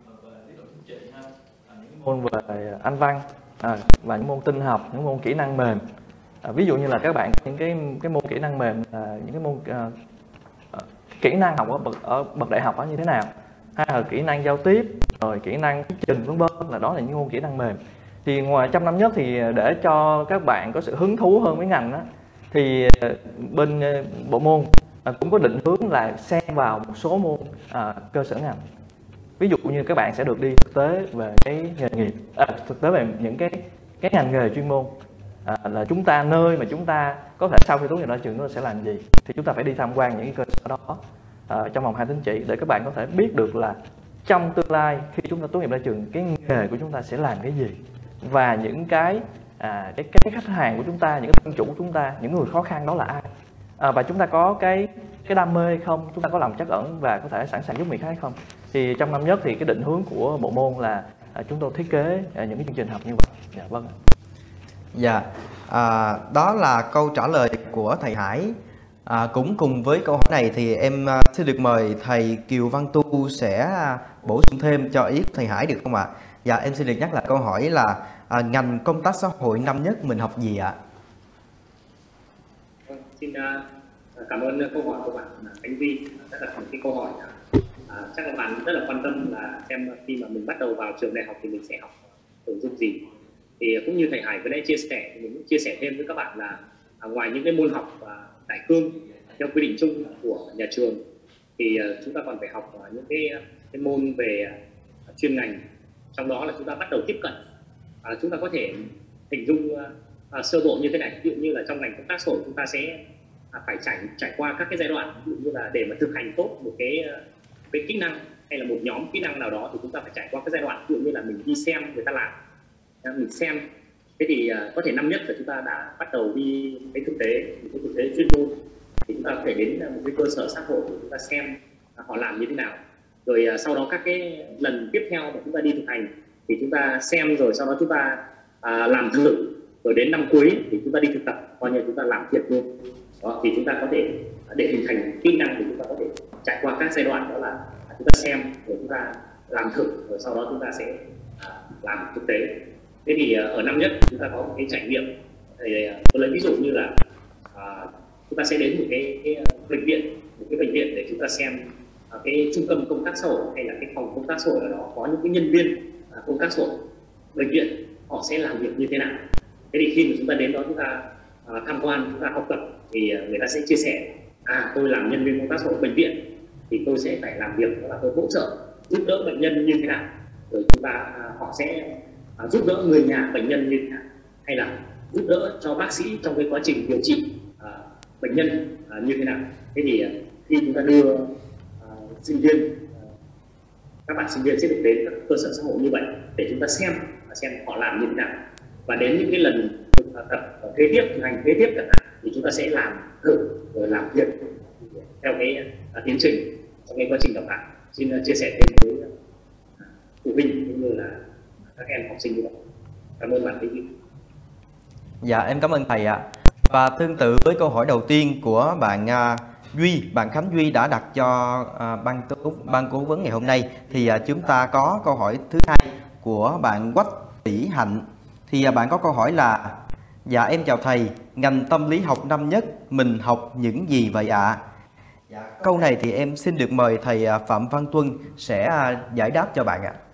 S2: những môn về Anh văn à, và những môn tin học, những môn kỹ năng mềm. À, ví dụ như là các bạn những cái cái môn kỹ năng mềm là những cái môn uh, uh, kỹ năng học ở bậc ở bậc đại học đó như thế nào, hay là kỹ năng giao tiếp, rồi kỹ năng thuyết trình vân vân, là đó là những môn kỹ năng mềm. Thì ngoài trong năm nhất thì để cho các bạn có sự hứng thú hơn với ngành đó, thì bên bộ môn cũng có định hướng là xen vào một số môn à, cơ sở ngành. Ví dụ như các bạn sẽ được đi thực tế về cái nghề nghiệp, à, thực tế về những cái cái ngành nghề chuyên môn, à, là chúng ta nơi mà chúng ta có thể sau khi tốt nghiệp ra trường nó sẽ làm gì, thì chúng ta phải đi tham quan những cái cơ sở đó à, trong vòng hai tín chỉ để các bạn có thể biết được là trong tương lai khi chúng ta tốt nghiệp ra trường cái nghề của chúng ta sẽ làm cái gì, và những cái à, cái, cái khách hàng của chúng ta, những cái thân chủ của chúng ta, những người khó khăn đó là ai, à, và chúng ta có cái cái đam mê hay không, chúng ta có lòng trắc ẩn và có thể sẵn sàng giúp người khác hay không. Thì trong năm nhất thì cái định hướng của bộ môn là à, chúng tôi thiết kế à, những cái chương trình học như vậy. Dạ vâng.
S1: Dạ, à, đó là câu trả lời của thầy Hải. À, cũng cùng với câu hỏi này thì em uh, xin được mời thầy Kiều Văn Tu sẽ uh, bổ sung thêm cho ý của thầy Hải được không ạ? Dạ, em xin được nhắc lại câu hỏi là uh, ngành công tác xã hội năm nhất mình học gì ạ?
S3: Xin uh, cảm ơn câu hỏi của bạn Khánh Vi đã đặt một cái câu hỏi. Uh, chắc là bạn rất là quan tâm là xem khi mà mình bắt đầu vào trường đại học thì mình sẽ học nội dung gì. Thì cũng như thầy Hải vừa nãy chia sẻ, thì mình cũng chia sẻ thêm với các bạn là uh, ngoài những cái môn học uh, đại cương theo quy định chung của nhà trường thì uh, chúng ta còn phải học uh, những cái, cái môn về uh, chuyên ngành. Trong đó là chúng ta bắt đầu tiếp cận, uh, chúng ta có thể hình dung uh, uh, sơ bộ như thế này. Ví dụ như là trong ngành công tác xã hội chúng ta sẽ uh, phải trải trải qua các cái giai đoạn, ví dụ như là để mà thực hành tốt một cái uh, cái kỹ năng hay là một nhóm kỹ năng nào đó thì chúng ta phải trải qua cái giai đoạn, ví dụ như là mình đi xem người ta làm, uh, mình xem. Thế thì uh, có thể năm nhất là chúng ta đã bắt đầu đi cái thực tế, cái thực tế chuyên môn, thì chúng ta có thể đến một cái cơ sở xã hội để chúng ta xem họ làm như thế nào. Rồi sau đó các cái lần tiếp theo mà chúng ta đi thực hành thì chúng ta xem, rồi sau đó chúng ta à, làm thử, rồi đến năm cuối thì chúng ta đi thực tập, coi như chúng ta làm thiệt luôn. Đó, thì chúng ta có thể để hình thành kỹ năng thì chúng ta có thể trải qua các giai đoạn, đó là chúng ta xem, rồi chúng ta làm thử, rồi sau đó chúng ta sẽ à, làm thực tế. Thế thì ở năm nhất chúng ta có một cái trải nghiệm. Thì tôi lấy ví dụ như là à, chúng ta sẽ đến một cái, cái bệnh viện, một cái bệnh viện để chúng ta xem uh, cái trung tâm công tác xã hội hay là cái phòng công tác xã hội ở đó có những cái nhân viên uh, công tác xã hội bệnh viện họ sẽ làm việc như thế nào. Thế thì khi mà chúng ta đến đó chúng ta uh, tham quan, chúng ta học tập thì uh, người ta sẽ chia sẻ, à tôi làm nhân viên công tác xã hội bệnh viện thì tôi sẽ phải làm việc, đó là tôi hỗ trợ giúp đỡ bệnh nhân như thế nào, rồi chúng ta uh, họ sẽ uh, giúp đỡ người nhà bệnh nhân như thế nào, hay là giúp đỡ cho bác sĩ trong cái quá trình điều trị uh, bệnh nhân uh, như thế nào. Thế thì uh, khi chúng ta đưa uh, sinh viên, uh, các bạn sinh viên sẽ được đến các cơ sở xã hội như vậy để chúng ta xem và xem họ làm như thế nào, và đến những cái lần uh, tập uh, kế tiếp, thực hành kế tiếp chẳng hạn, thì chúng ta sẽ làm thử rồi làm việc theo cái uh, tiến trình trong cái quá trình đào tạo. Xin uh, chia sẻ thêm với uh, phụ huynh cũng như là các em học sinh như vậy. Cảm ơn bạn Thí Duy.
S1: Dạ, em cảm ơn thầy ạ. Và tương tự với câu hỏi đầu tiên của bạn uh, Duy, bạn Khánh Duy đã đặt cho uh, ban cố ban cố vấn ngày hôm nay, thì uh, chúng ta có câu hỏi thứ hai của bạn Quách Tỷ Hạnh. Thì uh, bạn có câu hỏi là: dạ em chào thầy, ngành tâm lý học năm nhất mình học những gì vậy ạ? À? Dạ, câu này thì em xin được mời thầy uh, Phạm Văn Tuân sẽ uh, giải đáp cho bạn ạ. À.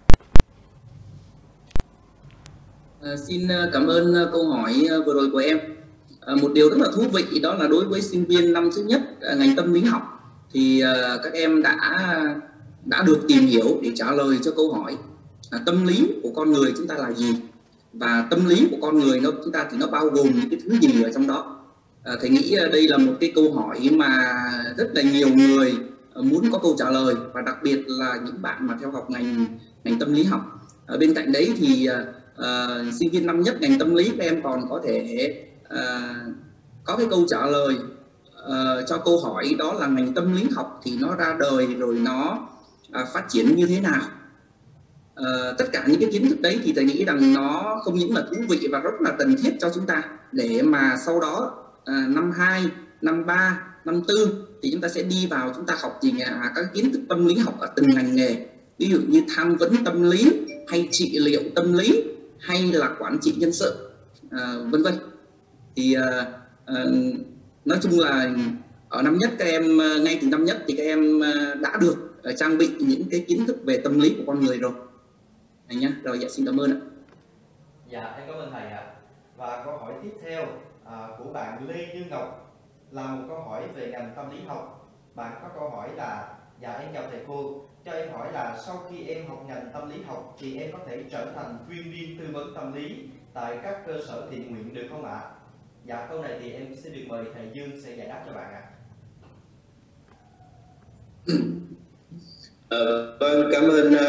S6: À, xin cảm ơn câu hỏi vừa rồi của em. À, một điều rất là thú vị đó là đối với sinh viên năm thứ nhất à, ngành tâm lý học thì à, các em đã đã được tìm hiểu để trả lời cho câu hỏi à, tâm lý của con người chúng ta là gì, và tâm lý của con người nó chúng ta thì nó bao gồm những cái thứ gì ở trong đó. À, thầy nghĩ đây là một cái câu hỏi mà rất là nhiều người muốn có câu trả lời, và đặc biệt là những bạn mà theo học ngành ngành tâm lý học. À, bên cạnh đấy thì Uh, sinh viên năm nhất ngành tâm lý các em còn có thể uh, có cái câu trả lời uh, cho câu hỏi đó là ngành tâm lý học thì nó ra đời rồi nó uh, à, phát triển như thế nào. À, tất cả những cái kiến thức đấy thì thầy nghĩ rằng nó không những là thú vị và rất là cần thiết cho chúng ta, để mà sau đó à, năm hai, năm ba, năm tư thì chúng ta sẽ đi vào chúng ta học gì à, các kiến thức tâm lý học ở từng ngành nghề, ví dụ như tham vấn tâm lý hay trị liệu tâm lý hay là quản trị nhân sự, à, vân vân. Thì à, à, nói chung là ở năm nhất các em, ngay từ năm nhất thì các em đã được trang bị những cái kiến thức về tâm lý của con người rồi. Này nhá, rồi dạ xin cảm ơn ạ.
S1: Dạ em cảm ơn thầy ạ. Và câu hỏi tiếp theo à, của bạn Lê Như Ngọc là một câu hỏi về ngành tâm lý học. Bạn có câu hỏi là: dạ em chào thầy cô, cho em hỏi là sau khi em học ngành tâm lý học thì em có thể trở thành chuyên viên tư vấn tâm lý tại các cơ sở thiện nguyện được không ạ? Dạ câu này thì em sẽ được mời thầy Dương sẽ giải đáp cho bạn ạ.
S5: Ờ, vâng, cảm ơn uh,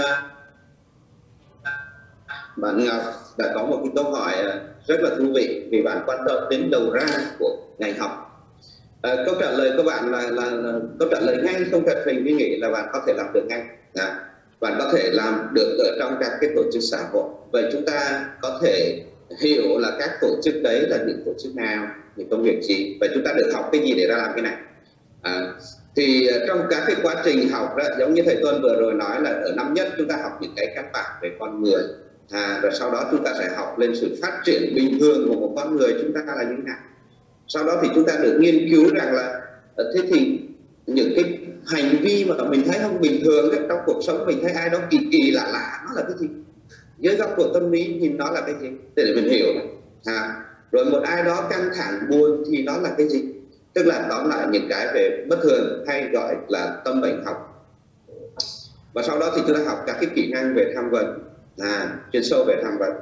S5: bạn Ngọc đã có một cái câu hỏi rất là thú vị, vì bạn quan tâm đến đầu ra của ngành học. À, câu trả lời của bạn là, là, là câu trả lời ngay, không cần phải suy nghĩ là bạn có thể làm được ngay. À, bạn có thể làm được ở trong các cái tổ chức xã hội. Vậy chúng ta có thể hiểu là các tổ chức đấy là những tổ chức nào, những công việc gì, và chúng ta được học cái gì để ra làm cái này. À, thì trong các cái quá trình học đó, giống như thầy Tuân vừa rồi nói là ở năm nhất chúng ta học những cái căn bản về con người, à, rồi sau đó chúng ta sẽ học lên sự phát triển bình thường của một con người chúng ta là như thế nào. Sau đó thì chúng ta được nghiên cứu rằng là thế thì những cái hành vi mà mình thấy không bình thường ấy, trong cuộc sống mình thấy ai đó kỳ kỳ lạ lạ, nó là cái gì, dưới góc độ tâm lý thì nó là cái gì, để mình hiểu. À, rồi một ai đó căng thẳng buồn thì nó là cái gì, tức là tóm lại những cái về bất thường hay gọi là tâm bệnh học. Và sau đó thì chúng ta học các cái kỹ năng về tham vấn, à, chuyên sâu về tham vấn,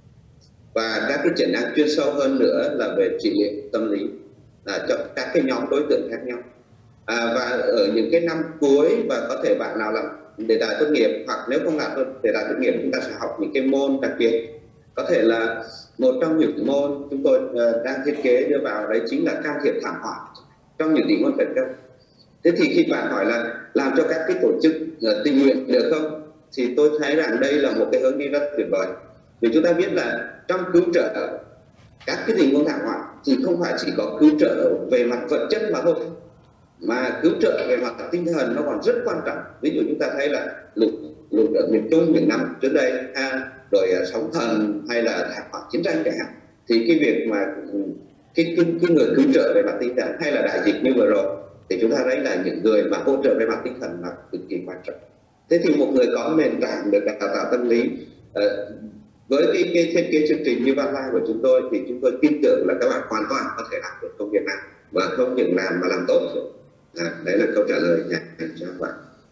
S5: và các cái kỹ năng chuyên sâu hơn nữa là về trị liệu tâm lý, à, cho các cái nhóm đối tượng khác nhau. À, và ở những cái năm cuối, và có thể bạn nào làm đề tài tốt nghiệp, hoặc nếu không làm đề tài tốt nghiệp chúng ta sẽ học những cái môn đặc biệt. Có thể là một trong những môn chúng tôi uh, đang thiết kế đưa vào đấy chính là can thiệp thảm họa trong những tình huống khẩn cấp. Thế thì khi bạn hỏi là làm cho các cái tổ chức uh, tình nguyện được không, thì tôi thấy rằng đây là một cái hướng đi rất tuyệt vời. Vì chúng ta biết là trong cứu trợ các cái tình huống thảm họa thì không phải chỉ có cứu trợ về mặt vật chất mà thôi, mà cứu trợ về mặt tinh thần nó còn rất quan trọng. Ví dụ chúng ta thấy là lụt lụt ở miền Trung những năm trước đây, ha, rồi sóng thần hay là thảm họa chiến tranh chẳng hạn, thì cái việc mà cái, cái, cái người cứu trợ về mặt tinh thần, hay là đại dịch như vừa rồi, thì chúng ta thấy là những người mà hỗ trợ về mặt tinh thần là cực kỳ quan trọng. Thế thì một người có nền tảng được đào tạo tâm lý, uh, với cái, cái thiết kế chương trình như Văn Lang của chúng tôi, thì chúng tôi tin tưởng là các bạn hoàn toàn có thể làm được công việc này, và không những làm mà làm tốt rồi. À, đấy là câu trả lời dành cho các bạn.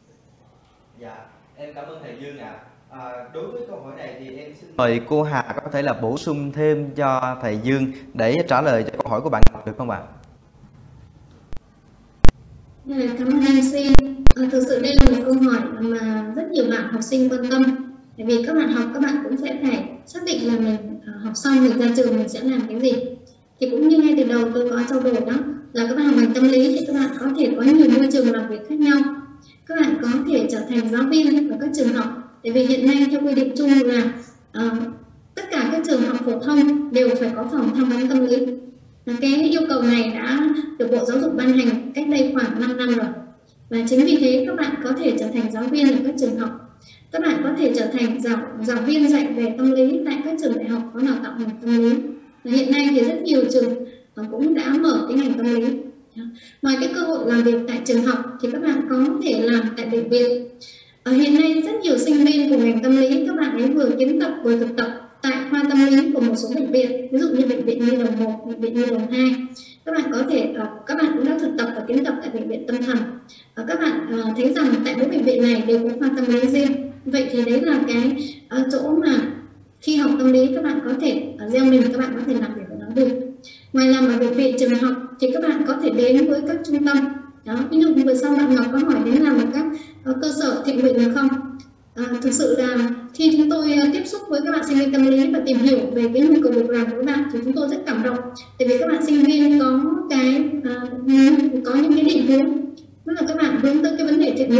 S1: Dạ, em cảm ơn thầy Dương ạ. À. À, đối với câu hỏi này thì em xin mời cô Hà có thể là bổ sung thêm cho thầy Dương để trả lời cho câu hỏi của bạn được không ạ?
S4: À, cảm ơn anh Xin. À, thực sự đây là một câu hỏi mà rất nhiều bạn học sinh quan tâm. Tại vì các bạn học, các bạn cũng sẽ phải xác định là mình học xong mình ra trường mình sẽ làm cái gì. Thì cũng như ngay từ đầu tôi có trao đổi đó, là các bạn học ngành tâm lý thì các bạn có thể có nhiều môi trường làm việc khác nhau. Các bạn có thể trở thành giáo viên ở các trường học. Tại vì hiện nay theo quy định chung là uh, tất cả các trường học phổ thông đều phải có phòng tham vấn tâm lý. Cái yêu cầu này đã được Bộ Giáo dục ban hành cách đây khoảng năm năm rồi. Và chính vì thế các bạn có thể trở thành giáo viên ở các trường học. Các bạn có thể trở thành giáo, giáo viên dạy về tâm lý tại các trường đại học có đào tạo ngành tâm lý. Và hiện nay thì rất nhiều trường cũng đã mở cái ngành tâm lý. Ngoài cái cơ hội làm việc tại trường học thì các bạn có thể làm tại bệnh viện. Ở hiện nay rất nhiều sinh viên của ngành tâm lý, các bạn ấy vừa kiến tập vừa thực tập tại khoa tâm lý của một số bệnh viện, ví dụ như bệnh viện Nhi đồng một, bệnh viện Nhi đồng hai. Các bạn có thể, các bạn cũng đã thực tập và kiến tập tại bệnh viện tâm thần. Các bạn thấy rằng tại mỗi bệnh viện này đều có khoa tâm lý riêng. Vậy thì đấy là cái chỗ mà khi học tâm lý các bạn có thể gieo mình, các bạn có thể làm việc ở đó được. Ngoài làm ở bệnh viện, trường học thì các bạn có thể đến với các trung tâm. Đó, ví dụ vừa sau bạn Ngọc có hỏi đến làm ở các uh, cơ sở thiện nguyện được không? À, thực sự là khi chúng tôi uh, tiếp xúc với các bạn sinh viên tâm lý và tìm hiểu về cái nhu cầu việc làm của các bạn thì chúng tôi rất cảm động. Tại vì các bạn sinh viên có cái uh, có những cái định hướng, tức là các bạn hướng tới cái vấn đề thiện nguyện.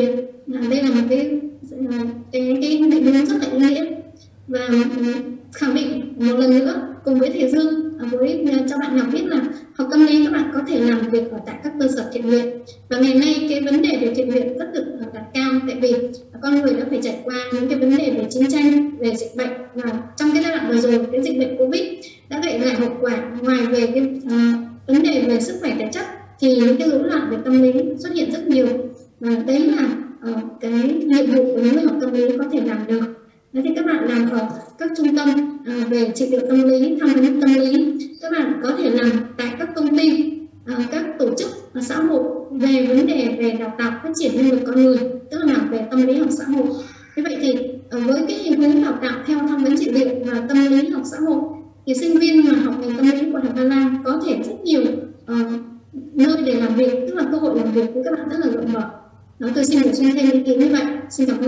S4: đây là một cái cái cái định hướng rất là ý nghĩa, và khẳng định một lần nữa cùng với thầy Dương với cho bạn Ngọc biết là học tâm lý các bạn có thể làm việc ở tại các cơ sở thiện nguyện. Và ngày nay cái vấn đề về thiện nguyện rất được đặt cao, tại vì con người đã phải trải qua những cái vấn đề về chiến tranh, về dịch bệnh, và trong cái giai đoạn vừa rồi cái dịch bệnh Covid đã gây lại hậu quả ngoài về cái uh, vấn đề về sức khỏe thể chất thì những cái rối loạn về tâm lý xuất hiện rất nhiều, và đấy là uh, cái nhiệm vụ của những người học tâm lý có thể làm được. Thế thì các bạn làm ở các trung tâm uh, về trị liệu tâm lý, tham vấn tâm lý, các bạn có thể làm tại các công ty, uh, các tổ chức uh, xã hội về vấn đề về đào tạo phát triển nhân lực con người, tức là làm về tâm lý học xã hội. Thế vậy thì uh, với cái hình hướng đào tạo theo tham vấn trị liệu và tâm lý học xã hội thì sinh viên mà học ngành tâm lý của Đại học Văn Lang có thể rất nhiều uh, nơi để làm việc, tức là cơ hội làm việc với các bạn rất là rộng mở. Đó, tôi xin bổ sung thêm ý kiến như vậy. Xin cảm ơn.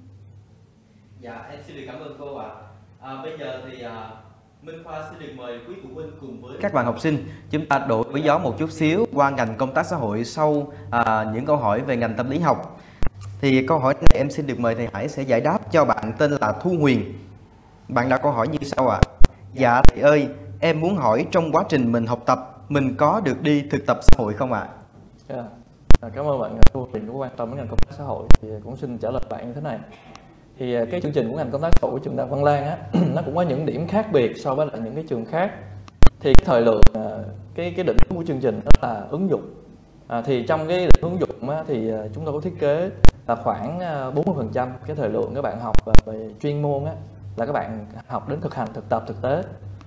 S1: Dạ, em xin được cảm ơn cô ạ. À. À, bây giờ thì à, Minh Khoa xin được mời quý phụ huynh cùng với các bạn học sinh chúng ta đổi với gió một chút xíu qua ngành công tác xã hội sau à, những câu hỏi về ngành tâm lý học. Thì câu hỏi này em xin được mời thầy Hải sẽ giải đáp cho bạn tên là Thu Huyền. Bạn đã câu hỏi như sau ạ. À. Dạ thầy ơi, em muốn hỏi trong quá trình mình học tập mình có được đi thực tập xã hội không ạ? À?
S2: Yeah. À, cảm ơn bạn Thu Huyền cũng quan tâm đến ngành công tác xã hội, thì cũng xin trả lời bạn như thế này. Thì cái chương trình của ngành công tác xã hội của trường Đại học Văn Lang á, nó cũng có những điểm khác biệt so với lại những cái trường khác. Thì cái thời lượng cái cái định hướng của chương trình đó là ứng dụng. À, thì trong cái định hướng ứng dụng á, thì chúng tôi có thiết kế là khoảng bốn mươi phần trăm cái thời lượng các bạn học về chuyên môn á, là các bạn học đến thực hành, thực tập, thực tế,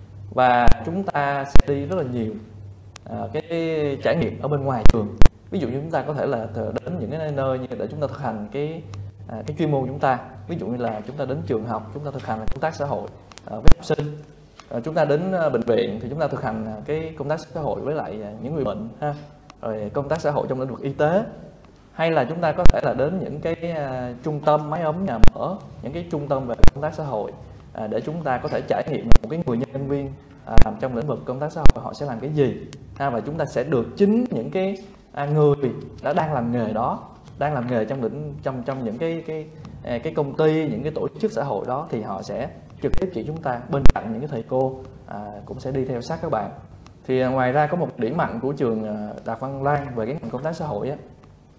S2: và chúng ta sẽ đi rất là nhiều à, cái, cái trải nghiệm ở bên ngoài trường. Ví dụ như chúng ta có thể là đến những cái nơi như để chúng ta thực hành cái À, cái chuyên môn chúng ta, ví dụ như là chúng ta đến trường học chúng ta thực hành công tác xã hội à, với học sinh, à, chúng ta đến à, bệnh viện thì chúng ta thực hành à, cái công tác xã hội với lại à, những người bệnh ha, rồi công tác xã hội trong lĩnh vực y tế, hay là chúng ta có thể là đến những cái à, trung tâm mái ấm nhà mở, những cái trung tâm về công tác xã hội à, để chúng ta có thể trải nghiệm một cái người nhân viên à, làm trong lĩnh vực công tác xã hội họ sẽ làm cái gì ha, và chúng ta sẽ được chính những cái à, người đã đang làm nghề đó, đang làm nghề trong lĩnh trong trong những cái cái cái công ty, những cái tổ chức xã hội đó, thì họ sẽ trực tiếp chỉ chúng ta bên cạnh những cái thầy cô à, cũng sẽ đi theo sát các bạn. Thì à, ngoài ra có một điểm mạnh của trường à, Đại học Văn Lang về cái ngành công tác xã hội á,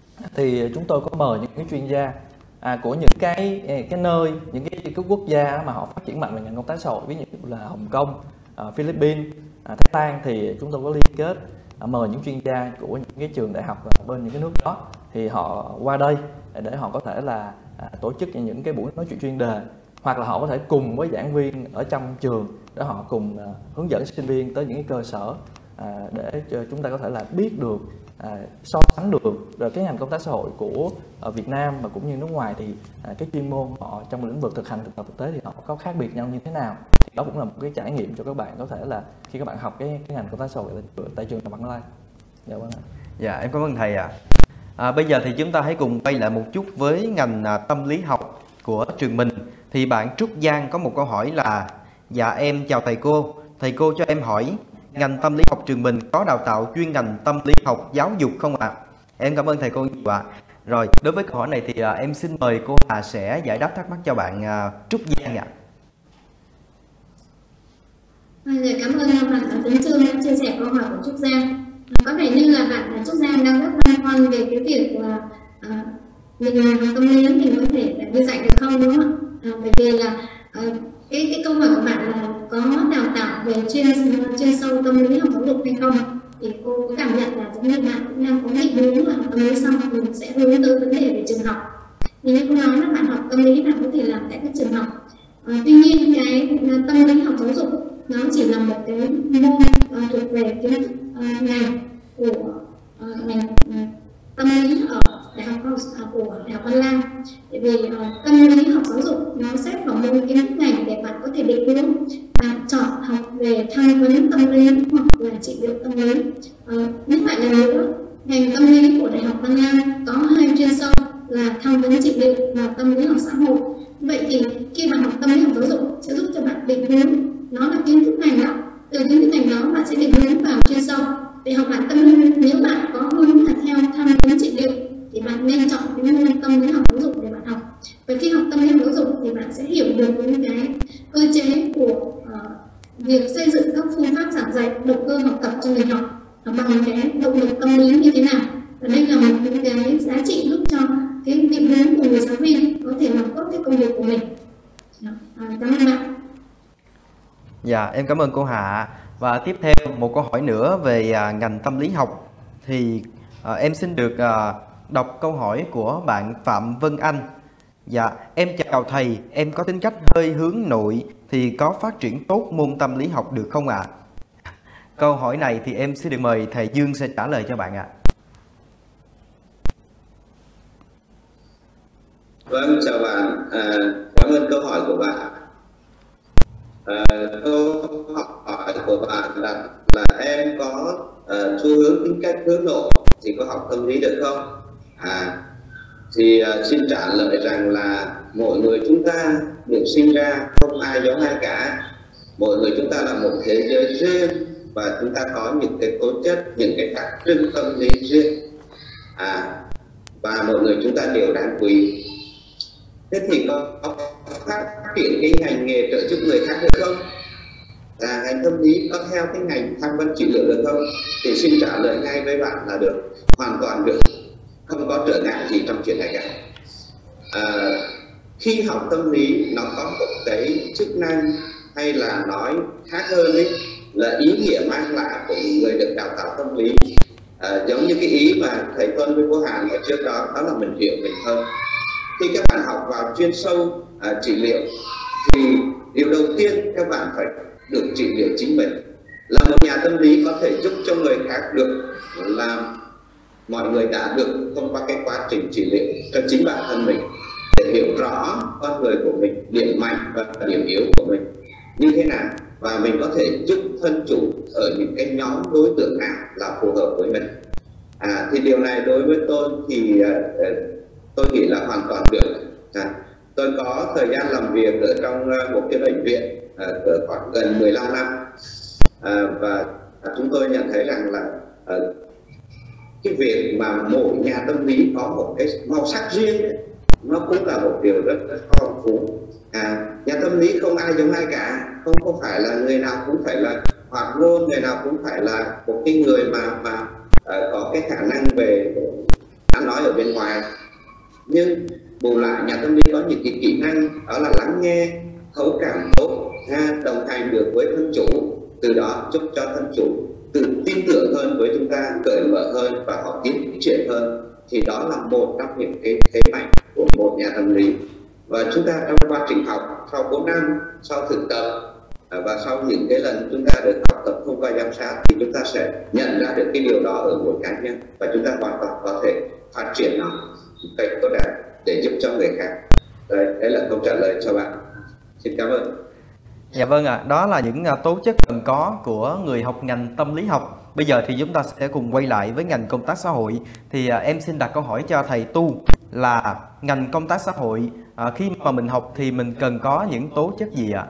S2: thì chúng tôi có mời những cái chuyên gia à, của những cái cái nơi, những cái, cái quốc gia mà họ phát triển mạnh về ngành công tác xã hội, ví dụ là Hồng Kông, à, Philippines, à, Thái Lan, thì chúng tôi có liên kết à, mời những chuyên gia của những cái trường đại học bên những cái nước đó, thì họ qua đây để họ có thể là à, tổ chức những cái buổi nói chuyện chuyên đề, hoặc là họ có thể cùng với giảng viên ở trong trường để họ cùng à, hướng dẫn sinh viên tới những cái cơ sở à, để cho chúng ta có thể là biết được, à, so sánh được rồi cái ngành công tác xã hội của ở Việt Nam và cũng như nước ngoài, thì à, cái chuyên môn họ trong lĩnh vực thực hành thực tập thực tế thì họ có khác biệt nhau như thế nào. Thì đó cũng là một cái trải nghiệm cho các bạn có thể là khi các bạn học cái, cái ngành công tác xã hội tại, tại trường Đại học Văn Lang. Dạ vâng ạ.
S1: Dạ em cảm ơn thầy ạ. À. À, bây giờ thì chúng ta hãy cùng quay lại một chút với ngành à, tâm lý học của trường mình. Thì bạn Trúc Giang có một câu hỏi là: dạ em chào thầy cô, thầy cô cho em hỏi ngành tâm lý học trường mình có đào tạo chuyên ngành tâm lý học giáo dục không ạ? À? Em cảm ơn thầy cô nhiều ạ. À. Rồi đối với câu hỏi này thì à, em xin mời cô Hà sẽ giải đáp thắc mắc cho bạn à, Trúc Giang ạ.
S4: À. Cảm ơn bạn Tấn Trương đã chia sẻ câu hỏi của Trúc Giang. Có vẻ như là bạn Trúc Giang đang rất băn khoăn về cái việc là à, mình làm tâm lý mình có thể đi dạy được không, đúng không ạ? À, bởi vì là à, cái cái câu hỏi của bạn là có đào tạo về chuyên chuyên sâu tâm lý học giáo dục hay không, thì cô có cảm nhận là giống như bạn cũng đang có định hướng là tâm lý xong mình sẽ hướng tới vấn đề về trường học. Thì như cô nói là bạn học tâm lý bạn có thể làm tại các trường học. À, tuy nhiên cái tâm lý học giáo dục nó chỉ là một cái môn uh, thuộc về kiến thức uh, ngành của uh, ngành uh, tâm lý ở đại học uh, của Đại học Văn Lang. Bởi vì uh, tâm lý học giáo dục nó xếp vào môn kiến thức ngành để bạn có thể định hướng bạn chọn học về tham vấn tâm lý hoặc là trị liệu tâm lý. Uh, nhắc lại lần nữa, ngành tâm lý của Đại học Văn Lang có hai chuyên sâu là tham vấn trị liệu và tâm lý học xã hội. Vậy thì khi bạn học tâm lý học giáo dục sẽ giúp cho bạn định hướng, nó là kiến thức ngành đó, từ kiến thức ngành đó bạn sẽ định hướng vào chuyên sâu. Để học bản tâm lý, nếu bạn có hướng là theo tham vấn trị liệu thì bạn nên chọn cái môn tâm lý học giáo dục nhân giáo dục thì bạn sẽ hiểu được những cái cơ chế của uh, việc xây dựng các phương pháp giảng dạy, động cơ học tập cho người học bằng cái động lực tâm lý như thế nào. Và đây là một những cái giá trị giúp cho cái định hướng của người giáo viên có thể làm tốt cái công việc của mình. À, cảm ơn bạn.
S1: Dạ, em cảm ơn cô Hạ. Và tiếp theo một câu hỏi nữa về à, ngành tâm lý học thì à, em xin được à, đọc câu hỏi của bạn Phạm Vân Anh. Dạ, em chào thầy, em có tính cách hơi hướng nội thì có phát triển tốt môn tâm lý học được không ạ? À? Câu hỏi này thì em xin được mời thầy Dương sẽ trả lời cho bạn ạ. À.
S5: Vâng, chào bạn. À, cảm ơn câu hỏi của bạn. À, câu hỏi của bạn là là em có uh, xu hướng tính cách hướng nội thì có học tâm lý được không? À, thì uh, xin trả lời rằng là mỗi người chúng ta được sinh ra không ai giống ai cả. Mỗi người chúng ta là một thế giới riêng và chúng ta có những cái tố chất, những cái đặc trưng tâm lý riêng. À, và mỗi người chúng ta đều đáng quý. Thế thì có, có phát triển cái ngành nghề trợ giúp người khác được không? Là ngành tâm lý có theo cái ngành tham vấn trị liệu được không? Thì xin trả lời ngay với bạn là được, hoàn toàn được, không có trở ngại gì trong chuyện này cả. À, khi học tâm lý nó có một cái chức năng hay là nói khác hơn ấy, là ý nghĩa mang lại của người được đào tạo tâm lý. À, giống như cái ý mà thầy Tuân với cô Hàn ở trước đó, đó là mình hiểu mình hơn. Khi các bạn học vào chuyên sâu à, trị liệu thì điều đầu tiên các bạn phải được trị liệu chính mình. Là một nhà tâm lý có thể giúp cho người khác được làm mọi người đã được thông qua cái quá trình trị liệu cho chính bản thân mình, để hiểu rõ con người của mình, điểm mạnh và điểm yếu của mình như thế nào, và mình có thể giúp thân chủ ở những cái nhóm đối tượng nào là phù hợp với mình. À, thì điều này đối với tôi thì uh, tôi nghĩ là hoàn toàn được. À, tôi có thời gian làm việc ở trong một cái bệnh viện à, khoảng gần mười lăm năm, à, và chúng tôi nhận thấy rằng là à, cái việc mà mỗi nhà tâm lý có một cái màu sắc riêng ấy, nó cũng là một điều rất, rất phong phú. À, nhà tâm lý không ai giống ai cả, không có phải là người nào cũng phải là hoạt ngôn, người nào cũng phải là một cái người mà mà à, có cái khả năng về ăn nói ở bên ngoài. Nhưng bù lại nhà tâm lý có những cái kỹ năng, đó là lắng nghe, thấu cảm tốt, ha, đồng hành được với thân chủ, từ đó giúp cho thân chủ tự tin tưởng hơn với chúng ta, cởi mở hơn và họ tiến triển hơn. Thì đó là một trong những cái thế mạnh của một nhà tâm lý. Và chúng ta trong quá trình học sau bốn năm, sau thực tập và sau những cái lần chúng ta được học tập thông qua giám sát, thì chúng ta sẽ nhận ra được cái điều đó ở mỗi cá nhân, và chúng ta hoàn toàn có thể phát triển nó một cách tốt đẹp để giúp cho người khác. Đấy, đấy là câu trả lời cho bạn. Xin cảm ơn.
S1: Dạ vâng ạ, à, đó là những tố chất cần có của người học ngành tâm lý học. Bây giờ thì chúng ta sẽ cùng quay lại với ngành công tác xã hội. Thì à, em xin đặt câu hỏi cho thầy Tu là ngành công tác xã hội à, khi mà mình học thì mình cần có những tố chất gì ạ?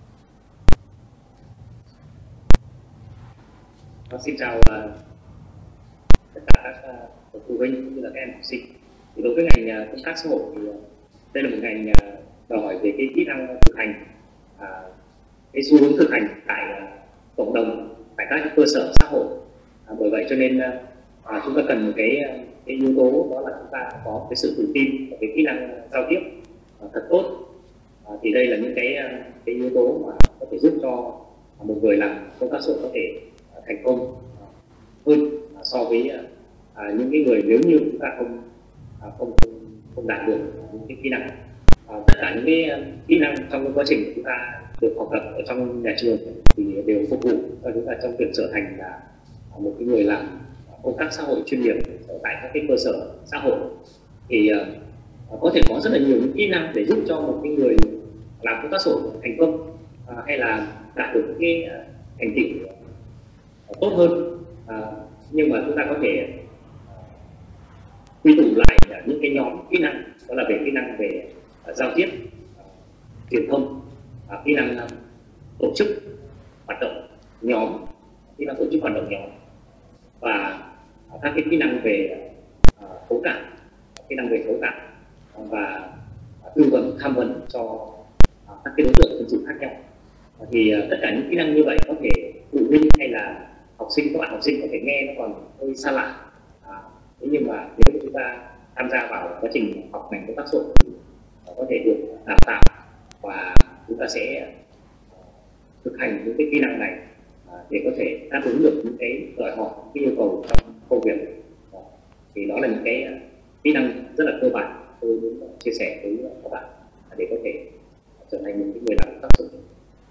S3: À? Xin chào uh, tất cả các uh, phụ huynh cũng như là các em học sinh. Thì đối với ngành uh, công tác xã hội thì uh, đây là một ngành uh, đòi hỏi về cái kỹ năng thực hành, uh, cái xu hướng thực hành tại uh, cộng đồng, tại các cơ sở xã hội. À, bởi vậy cho nên uh, chúng ta cần một cái cái yếu tố, đó là chúng ta có cái sự tự tin và cái kỹ năng giao tiếp uh, thật tốt. Uh, thì đây là những cái cái yếu tố mà có thể giúp cho một người làm công tác xã hội có thể uh, thành công uh, hơn uh, so với uh, uh, những cái người nếu như chúng ta không uh, không không đạt được những cái kỹ năng. Uh, tất cả những cái kỹ năng trong cái quá trình chúng ta được học tập ở trong nhà trường thì đều phục vụ cho chúng ta trong việc trở thành là một cái người làm công tác xã hội chuyên nghiệp ở tại các cái cơ sở xã hội. Thì uh, có thể có rất là nhiều những kỹ năng để giúp cho một cái người làm công tác xã hội thành công uh, hay là đạt được cái uh, thành tựu uh, tốt hơn. Uh, nhưng mà chúng ta có thể uh, quy tụ lại uh, những cái nhóm kỹ năng, đó là về kỹ năng về uh, giao tiếp, uh, truyền thông, uh, kỹ năng uh, tổ chức hoạt động nhóm, kỹ năng tổ chức hoạt động nhóm, và uh, các cái kỹ năng về uh, thấu cảm, kỹ năng về thấu cảm và tư vấn tham vấn cho uh, các cái đối tượng dân sự khác nhau. Uh, thì uh, tất cả những kỹ năng như vậy có thể phụ huynh hay là học sinh, các bạn học sinh có thể nghe nó còn hơi xa lạ. Uh, thế nhưng mà nếu mà chúng ta tham gia vào quá trình học ngành công tác xã hội thì uh, có thể được đào tạo và chúng ta sẽ uh, thực hành những cái kỹ năng này uh, để có thể đáp ứng được những cái đòi hỏi, những cái yêu cầu trong công việc. Uh, thì đó là những cái uh, kỹ năng rất là cơ bản tôi muốn chia sẻ với các bạn để có thể trở thành một cái người làm công tác xã hội.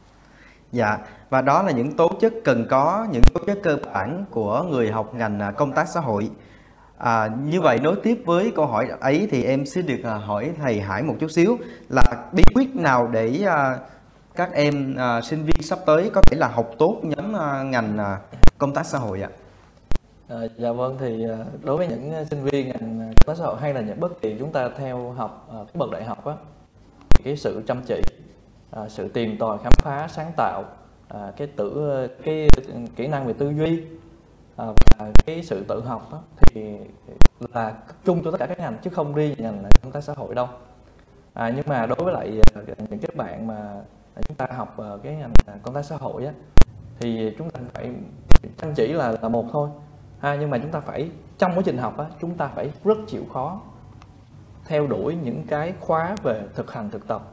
S1: Dạ, và đó là những tố chất cần có, những tố chất cơ bản của người học ngành công tác xã hội. À, như vậy nối tiếp với câu hỏi ấy thì em xin được hỏi thầy Hải một chút xíu là bí quyết nào để à, các em à, sinh viên sắp tới có thể là học tốt nhóm à, ngành à, công tác xã hội ạ?
S2: À, dạ vâng, thì đối với những sinh viên ngành công tác xã hội hay là những bất kỳ chúng ta theo học cái bậc đại học á, cái sự chăm chỉ, à, sự tìm tòi khám phá sáng tạo, à, cái tự cái kỹ năng về tư duy, à, và cái sự tự học đó, thì là chung cho tất cả các ngành chứ không riêng ngành công tác xã hội đâu. À, nhưng mà đối với lại những các bạn mà chúng ta học cái ngành công tác xã hội á, thì chúng ta phải chăm chỉ là là một thôi. À, nhưng mà chúng ta phải trong quá trình học á, chúng ta phải rất chịu khó theo đuổi những cái khóa về thực hành thực tập,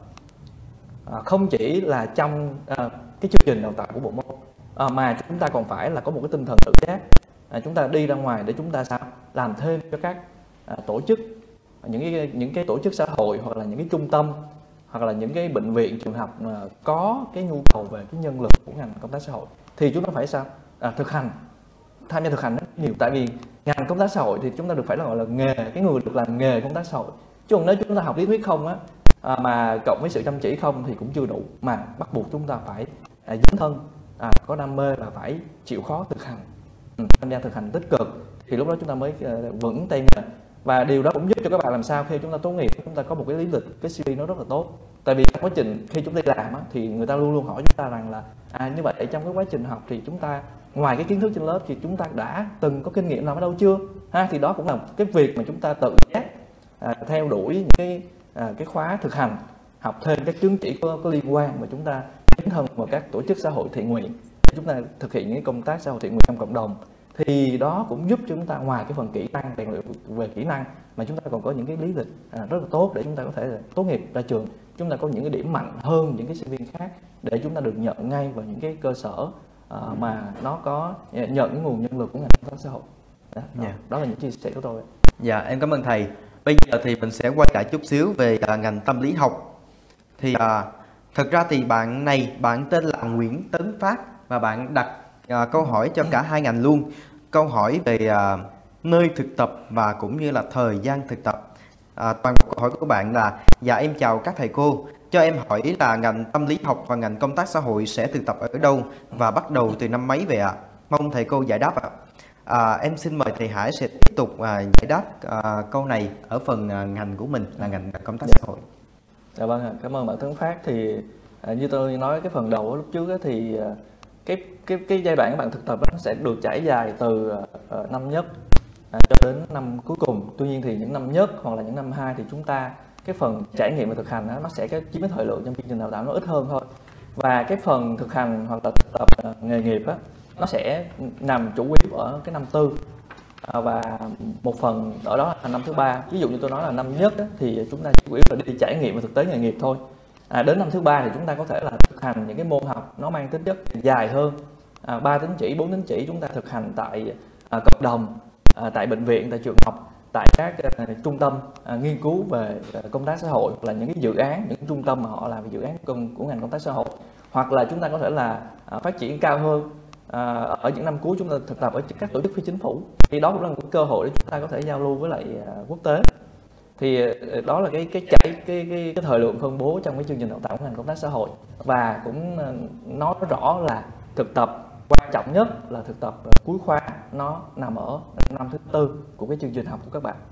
S2: à, không chỉ là trong à, cái chương trình đào tạo của bộ môn, à, mà chúng ta còn phải là có một cái tinh thần tự giác. À, chúng ta đi ra ngoài để chúng ta sao làm thêm cho các à, tổ chức, những cái những cái tổ chức xã hội hoặc là những cái trung tâm hoặc là những cái bệnh viện trường học mà có cái nhu cầu về cái nhân lực của ngành công tác xã hội thì chúng ta phải sao à, thực hành, tham gia thực hành rất nhiều. Tại vì ngành công tác xã hội thì chúng ta được phải là gọi là nghề, cái người được làm nghề công tác xã hội, chứ còn nếu chúng ta học lý thuyết không á, à, mà cộng với sự chăm chỉ không thì cũng chưa đủ, mà bắt buộc chúng ta phải à, dấn thân, à, có đam mê và phải chịu khó thực hành, ừ, tham gia thực hành tích cực thì lúc đó chúng ta mới uh, vững tay nghề. Và điều đó cũng giúp cho các bạn làm sao khi chúng ta tốt nghiệp chúng ta có một cái lý lịch, cái xê vê nó rất là tốt. Tại vì trong quá trình khi chúng ta làm á, thì người ta luôn luôn hỏi chúng ta rằng là à như vậy trong cái quá trình học thì chúng ta ngoài cái kiến thức trên lớp thì chúng ta đã từng có kinh nghiệm làm ở đâu chưa ha, thì đó cũng là cái việc mà chúng ta tự giác à, theo đuổi những cái à, cái khóa thực hành, học thêm các chứng chỉ có, có liên quan mà chúng ta dấn thân vào các tổ chức xã hội thiện nguyện, chúng ta thực hiện những công tác xã hội thiện nguyện trong cộng đồng, thì đó cũng giúp cho chúng ta ngoài cái phần kỹ năng rèn luyện về kỹ năng mà chúng ta còn có những cái lý lịch à, rất là tốt để chúng ta có thể là tốt nghiệp ra trường chúng ta có những cái điểm mạnh hơn những cái sinh viên khác để chúng ta được nhận ngay vào những cái cơ sở à, mà nó có nhận cái nguồn nhân lực của ngành công tác xã hội. Đó, đó, yeah. đó là những chia sẻ của tôi.
S1: Dạ, em cảm ơn thầy. Bây giờ thì mình sẽ quay lại chút xíu về uh, ngành tâm lý học. Thì uh, thật ra thì bạn này, bạn tên là Nguyễn Tấn Phát và bạn đặt uh, câu hỏi cho cả hai ngành luôn. Câu hỏi về uh, nơi thực tập và cũng như là thời gian thực tập. À, toàn bộ câu hỏi của bạn là: dạ em chào các thầy cô, cho em hỏi là ngành tâm lý học và ngành công tác xã hội sẽ thực tập ở đâu và bắt đầu từ năm mấy về ạ? À? Mong thầy cô giải đáp ạ. À. À, em xin mời thầy Hải sẽ tiếp tục à, giải đáp à, câu này ở phần à, ngành của mình là ngành công tác xã hội.
S2: Dạ vâng, cảm ơn bạn Tấn Phát. Thì à, như tôi nói cái phần đầu lúc trước đó, thì à, cái cái cái giai đoạn các bạn thực tập đó, nó sẽ được trải dài từ à, năm nhất à, cho đến năm cuối cùng. Tuy nhiên thì những năm nhất hoặc là những năm hai thì chúng ta cái phần trải nghiệm và thực hành đó, nó sẽ cái chiếm cái thời lượng trong chương trình đào tạo nó ít hơn thôi. Và cái phần thực hành hoặc là thực tập à, nghề nghiệp đó, nó sẽ nằm chủ yếu ở cái năm tư à, và một phần ở đó là năm thứ ba. Ví dụ như tôi nói là năm nhất đó, thì chúng ta chủ yếu là đi trải nghiệm và thực tế nghề nghiệp thôi. À, đến năm thứ ba thì chúng ta có thể là thực hành những cái môn học nó mang tính chất dài hơn, à, ba tín chỉ, bốn tín chỉ chúng ta thực hành tại à, cộng đồng, à, tại bệnh viện, tại trường học, tại các à, trung tâm à, nghiên cứu về à, công tác xã hội, hoặc là những cái dự án, những trung tâm mà họ làm về dự án công của ngành công tác xã hội, hoặc là chúng ta có thể là à, phát triển cao hơn. À, ở những năm cuối chúng ta thực tập ở các tổ chức phi chính phủ, thì đó cũng là một cơ hội để chúng ta có thể giao lưu với lại uh, quốc tế. Thì uh, đó là cái cái chạy cái, cái cái thời lượng phân bố trong cái chương trình đào tạo của ngành công tác xã hội, và cũng uh, nói rõ là thực tập quan trọng nhất là thực tập uh, cuối khóa, nó nằm ở năm thứ tư của cái chương trình học của các bạn.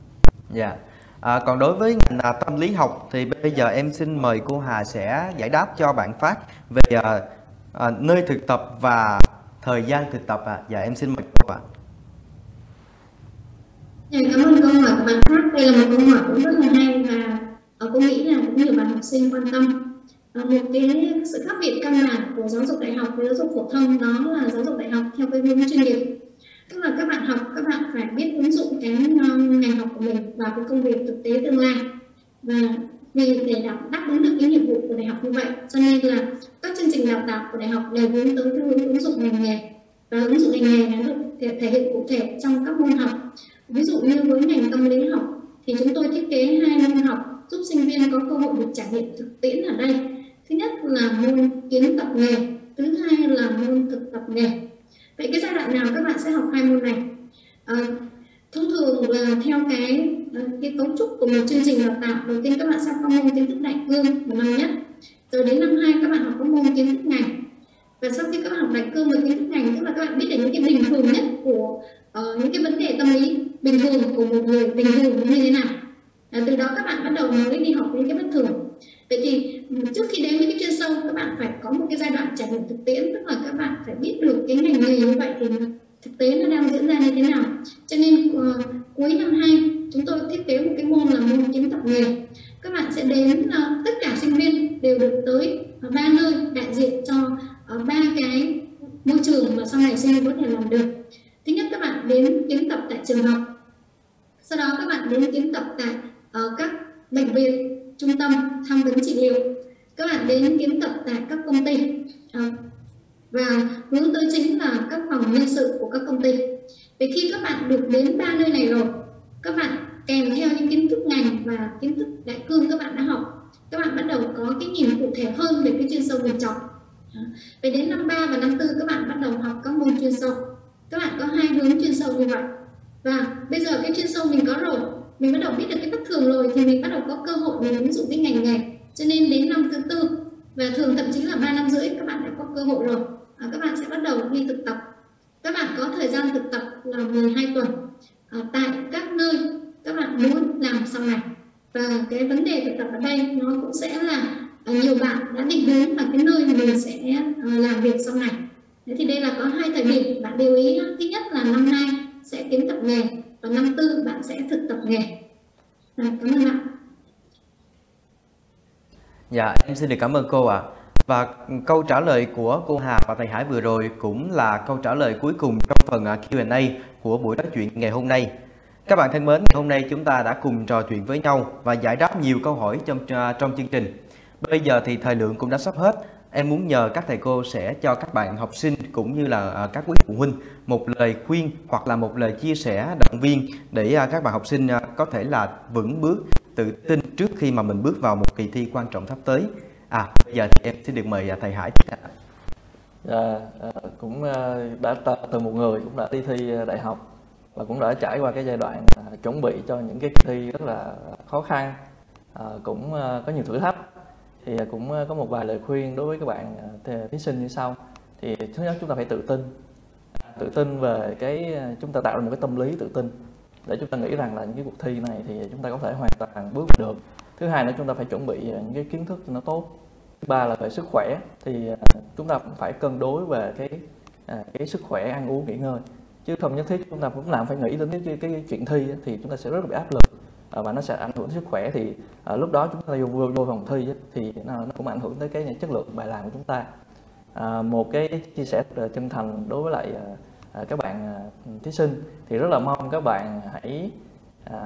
S1: Dạ. Yeah. À, còn đối với ngành uh, tâm lý học thì bây giờ em xin mời cô Hà sẽ giải đáp cho bạn Phát về uh, À, nơi thực tập và thời gian thực tập ạ. À. Dạ em xin mời cô ạ.
S4: Dạ, cảm ơn câu hỏi của bạn Phát. Đây là một câu hỏi cũng rất là hay và uh, cô nghĩ sinh quan tâm. À, một cái sự khác biệt căn bản của giáo dục đại học với giáo dục phổ thông đó là giáo dục đại học theo cái hướng chuyên nghiệp, tức là các bạn học các bạn phải biết ứng dụng cái ngành học của mình vào cái công việc thực tế tương lai, và vì để đáp, đáp ứng được cái nhiệm vụ của đại học như vậy cho nên là các chương trình đào tạo của đại học đều hướng tới cái hướng ứng dụng ngành nghề, và ứng dụng ngành nghề nó được thể, thể hiện cụ thể trong các môn học. Ví dụ như với ngành tâm lý học thì chúng tôi thiết kế hai môn học giúp sinh viên có cơ hội được trải nghiệm thực tiễn ở đây. Thứ nhất là môn kiến tập nghề, thứ hai là môn thực tập nghề. Vậy cái giai đoạn nào các bạn sẽ học hai môn này? À, thông thường là theo cái cái cấu trúc của một chương trình đào tạo, đầu tiên các bạn sẽ có môn kiến thức đại cương một năm nhất, rồi đến năm hai các bạn học có môn kiến thức ngành, và sau khi các bạn học đại cương và kiến thức ngành, tức là các bạn biết được những cái bình thường nhất của uh, những cái vấn đề tâm lý bình thường của một người bình thường như thế nào. À, từ đó các bạn bắt đầu mới đi học những cái bất thường. Vậy thì trước khi đến với cái chuyên sâu, các bạn phải có một cái giai đoạn trải nghiệm thực tiễn, tức là các bạn phải biết được cái ngành nghề như vậy thì thực tế nó đang diễn ra như thế nào. Cho nên uh, cuối năm hai chúng tôi thiết kế một cái môn là môn kiến tập nghề. Các bạn sẽ đến uh, tất cả sinh viên đều được tới uh, ba nơi đại diện cho uh, ba cái môi trường mà sau này sinh viên có thể làm được. Thứ nhất, các bạn đến kiến tập tại trường học, sau đó các bạn đến kiến tập tại uh, các bệnh viện, trung tâm tham vấn trị liệu, các bạn đến kiến tập tại các công ty, uh, và hướng tới chính là các phòng nhân sự của các công ty. Vậy khi các bạn được đến ba nơi này rồi, các bạn kèm theo những kiến thức ngành và kiến thức đại cương các bạn đã học, các bạn bắt đầu có cái nhìn cụ thể hơn về cái chuyên sâu mình chọn. Vậy đến năm ba và năm tư các bạn bắt đầu học các môn chuyên sâu. Các bạn có hai hướng chuyên sâu như vậy. Và bây giờ cái chuyên sâu mình có rồi, mình bắt đầu biết được cái bất thường rồi, thì mình bắt đầu có cơ hội để ứng dụng cái ngành nghề. Cho nên đến năm thứ tư, và thường thậm chí là ba năm rưỡi các bạn đã có cơ hội rồi, à, các bạn sẽ bắt đầu đi thực tập. Các bạn có thời gian thực tập là mười hai tuần à, tại các nơi các bạn muốn làm sau này. Và cái vấn đề thực tập ở đây nó cũng sẽ là à, nhiều bạn đã định hướng là cái nơi mình sẽ à, làm việc sau này. Thế thì đây là có hai thời điểm bạn lưu ý. Thứ nhất là năm hai sẽ kiến tập nghề, và năm tư bạn sẽ thực tập nghề. À, cảm ơn bạn.
S1: Dạ, em xin được cảm ơn cô ạ. À. Và câu trả lời của cô Hà và thầy Hải vừa rồi cũng là câu trả lời cuối cùng trong phần Q and A của buổi nói chuyện ngày hôm nay. Các bạn thân mến, ngày hôm nay chúng ta đã cùng trò chuyện với nhau và giải đáp nhiều câu hỏi trong trong chương trình. Bây giờ thì thời lượng cũng đã sắp hết. Em muốn nhờ các thầy cô sẽ cho các bạn học sinh cũng như là các quý phụ huynh một lời khuyên hoặc là một lời chia sẻ động viên để các bạn học sinh có thể là vững bước, tự tin trước khi mà mình bước vào một kỳ thi quan trọng sắp tới. À, bây giờ thì em xin được mời thầy Hải.
S2: Dạ, cũng đã từ một người cũng đã đi thi đại học và cũng đã trải qua cái giai đoạn chuẩn bị cho những cái kỳ thi rất là khó khăn, cũng có nhiều thử thách. Thì cũng có một vài lời khuyên đối với các bạn thí sinh như sau. Thì thứ nhất, chúng ta phải tự tin, tự tin về cái chúng ta tạo ra một cái tâm lý tự tin để chúng ta nghĩ rằng là những cái cuộc thi này thì chúng ta có thể hoàn toàn bước được. Thứ hai nữa, chúng ta phải chuẩn bị những cái kiến thức cho nó tốt. Thứ ba là về sức khỏe, thì chúng ta cũng phải cân đối về cái cái sức khỏe, ăn uống, nghỉ ngơi, chứ không nhất thiết chúng ta cũng làm phải nghĩ đến cái, cái chuyện thi thì chúng ta sẽ rất là bị áp lực và nó sẽ ảnh hưởng đến sức khỏe. Thì à, lúc đó chúng ta vô, vô, vô phòng thi thì nó, nó cũng ảnh hưởng tới cái chất lượng bài làm của chúng ta. À, một cái chia sẻ chân thành đối với lại à, các bạn à, thí sinh thì rất là mong các bạn hãy à,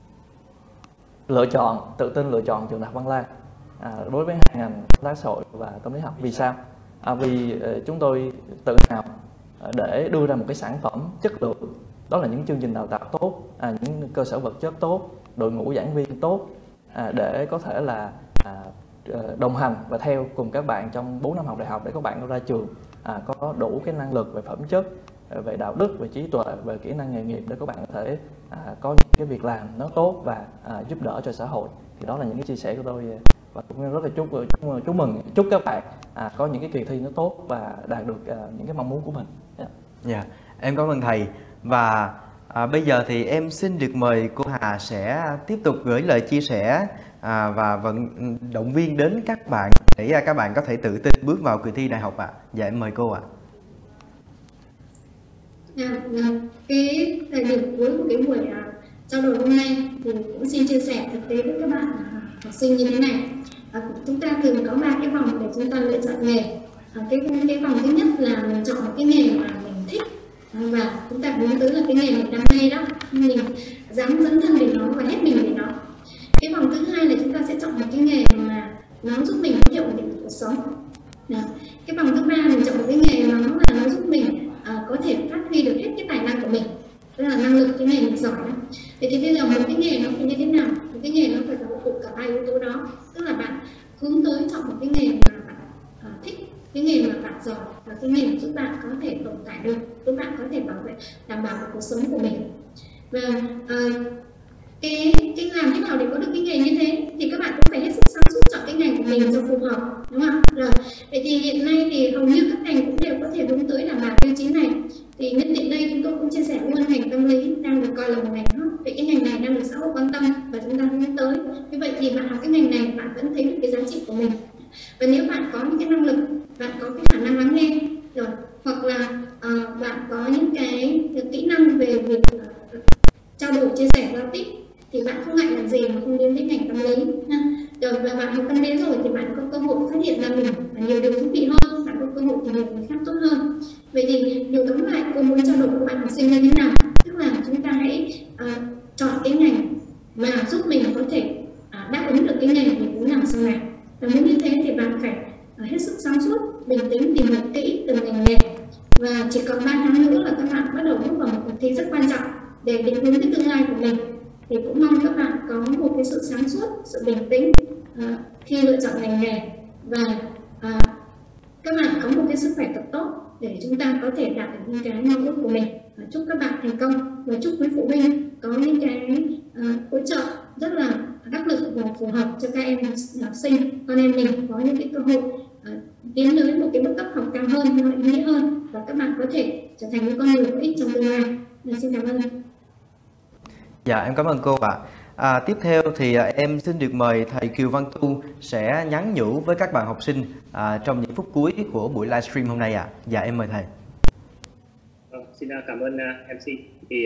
S2: lựa chọn, tự tin lựa chọn trường Đại học Văn Lang à, đối với hai ngành công tác xã hội và tâm lý học. Vì sao? À, vì à, chúng tôi tự hào để đưa ra một cái sản phẩm chất lượng, đó là những chương trình đào tạo tốt, à, những cơ sở vật chất tốt, đội ngũ giảng viên tốt, à, để có thể là à, đồng hành và theo cùng các bạn trong bốn năm học đại học, để các bạn ra trường à, có đủ cái năng lực về phẩm chất, về đạo đức, về trí tuệ, về kỹ năng nghề nghiệp để các bạn có thể à, có những cái việc làm nó tốt và à, giúp đỡ cho xã hội. Thì đó là những cái chia sẻ của tôi, và cũng rất là chúc chúc, chúc mừng chúc các bạn à, có những cái kỳ thi nó tốt và đạt được à, những cái mong muốn của mình. Yeah.
S1: Yeah. Em cảm ơn thầy. Và à, bây giờ thì em xin được mời cô Hà sẽ tiếp tục gửi lời chia sẻ à, và vận động viên đến các bạn để các bạn có thể tự tin bước vào kỳ thi đại học ạ. À. Dạ em mời cô ạ. À.
S4: À, cái thời điểm cuối của cái buổi uh, trao đổi hôm nay thì cũng xin chia sẻ thực tế với các bạn uh, học sinh như thế này. À, chúng ta thường có ba cái vòng để chúng ta lựa chọn nghề. À, cái cái vòng thứ nhất là mình chọn một cái nghề mà mình thích à, và chúng ta hướng tới là cái nghề mình đam mê đó, mình dám dấn thân về nó và hết mình về nó. Cái vòng thứ hai là chúng ta sẽ chọn một cái nghề mà nó giúp mình có thể ổn định cuộc sống. Đó. Cái vòng thứ ba mình chọn một cái nghề mà nó là nó giúp mình à, có thể phát huy được hết cái tài năng của mình, tức là năng lực cái nghề mình giỏi. Vậy thì bây giờ một cái nghề nó phải như thế nào? Một cái nghề nó phải hội tụ cả ba yếu tố đó, tức là bạn hướng tới chọn một cái nghề mà bạn à, thích, cái nghề mà bạn giỏi và cái nghề giúp bạn có thể tồn tại được, giúp bạn có thể bảo vệ đảm bảo được cuộc sống của mình. Và à, cái cái làm thế nào để có được cái nghề như thế thì các bạn cũng phải hết sức sáng suốt chọn cái ngành của mình cho phù hợp, đúng không? Rồi, vậy thì hiện nay thì hầu như các ngành cũng đều có thể hướng tới đảm bảo tiêu chí này. Thì nhân tiện đây chúng tôi cũng chia sẻ luôn ngành tâm lý đang được coi là một ngành hot. Vậy cái ngành này đang được xã hội quan tâm và chúng ta hướng tới. Như vậy thì bạn học cái ngành này bạn vẫn thấy được cái giá trị của mình. Và nếu bạn có những cái năng lực, bạn có cái khả năng lắng nghe, rồi hoặc là uh, bạn có những cái, cái kỹ năng về việc uh, trao đổi, chia sẻ, giao tiếp thì bạn không ngại làm gì mà không đến với ngành tâm lý ha. Rồi và bạn học tâm lý rồi thì bạn có cơ hội phát hiện ra mình nhiều điều thú vị hơn, bạn có cơ hội tìm hiểu người khác tốt hơn. Vậy thì điều tóm lại cô muốn trao đổi với bạn học sinh như thế nào? Tức là chúng ta hãy uh, chọn cái ngành mà giúp mình có thể uh, đáp ứng được cái nghề mình muốn làm sau này. Và muốn như thế thì bạn phải uh, hết sức sáng suốt, bình tĩnh, tìm hiểu kỹ từng ngành nghề. Và chỉ còn ba tháng nữa là các bạn bắt đầu bước vào một cuộc thi rất quan trọng để định hướng cái tương lai của mình. Thì cũng mong các bạn có một cái sự sáng suốt, sự bình tĩnh uh, khi lựa chọn ngành nghề và uh, các bạn có một cái sức khỏe thật tốt để chúng ta có thể đạt được những cái mong ước của mình. Uh, chúc các bạn thành công và chúc quý phụ huynh có những cái uh, hỗ trợ rất là đắc lực và phù hợp cho các em học sinh, con em mình có những cái cơ hội uh, tiến tới một cái bước cấp học cao hơn, nó ý nghĩa hơn và các bạn có thể trở thành những con người có ích trong tương lai. Và xin cảm ơn.
S1: Dạ, em cảm ơn cô ạ. À, tiếp theo thì à, em xin được mời thầy Kiều Văn Tu sẽ nhắn nhủ với các bạn học sinh à, trong những phút cuối của buổi livestream hôm nay ạ. À. Dạ, em mời thầy.
S3: À, xin cảm ơn uh, em xê. Thì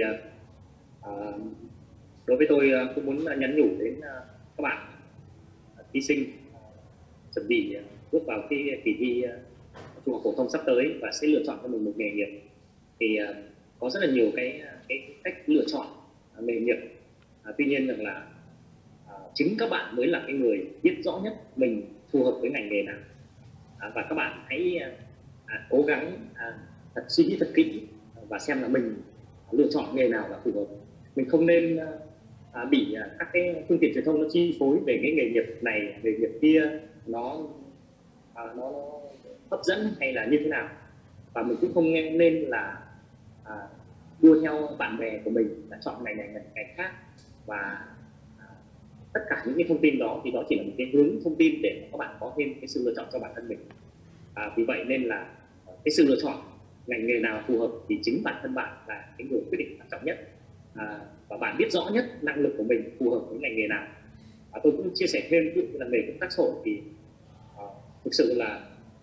S3: uh, đối với tôi uh, cũng muốn nhắn nhủ đến uh, các bạn uh, thí sinh uh, chuẩn bị uh, bước vào cái kỳ thi uh, trung học phổ thông sắp tới và sẽ lựa chọn cho mình một nghề nghiệp. Thì uh, có rất là nhiều cái cái cách lựa chọn nghề nghiệp. À, tuy nhiên rằng là à, chính các bạn mới là cái người biết rõ nhất mình phù hợp với ngành nghề nào. À, và các bạn hãy à, cố gắng à, thật suy nghĩ thật kỹ và xem là mình lựa chọn nghề nào là phù hợp. Mình không nên à, bị à, các cái phương tiện truyền thông nó chi phối về cái nghề nghiệp này, nghề nghiệp kia nó à, nó hấp dẫn hay là như thế nào. Và mình cũng không nên là à, đua theo bạn bè của mình là chọn ngành này ngành ngành khác. Và à, tất cả những cái thông tin đó thì đó chỉ là một cái hướng thông tin để các bạn có thêm cái sự lựa chọn cho bản thân mình. À, vì vậy nên là cái sự lựa chọn ngành nghề nào phù hợp thì chính bản thân bạn là cái người quyết định quan trọng nhất. À, và bạn biết rõ nhất năng lực của mình phù hợp với ngành nghề nào. À, tôi cũng chia sẻ thêm ví dụ là nghề công tác xã hội thì à, thực sự là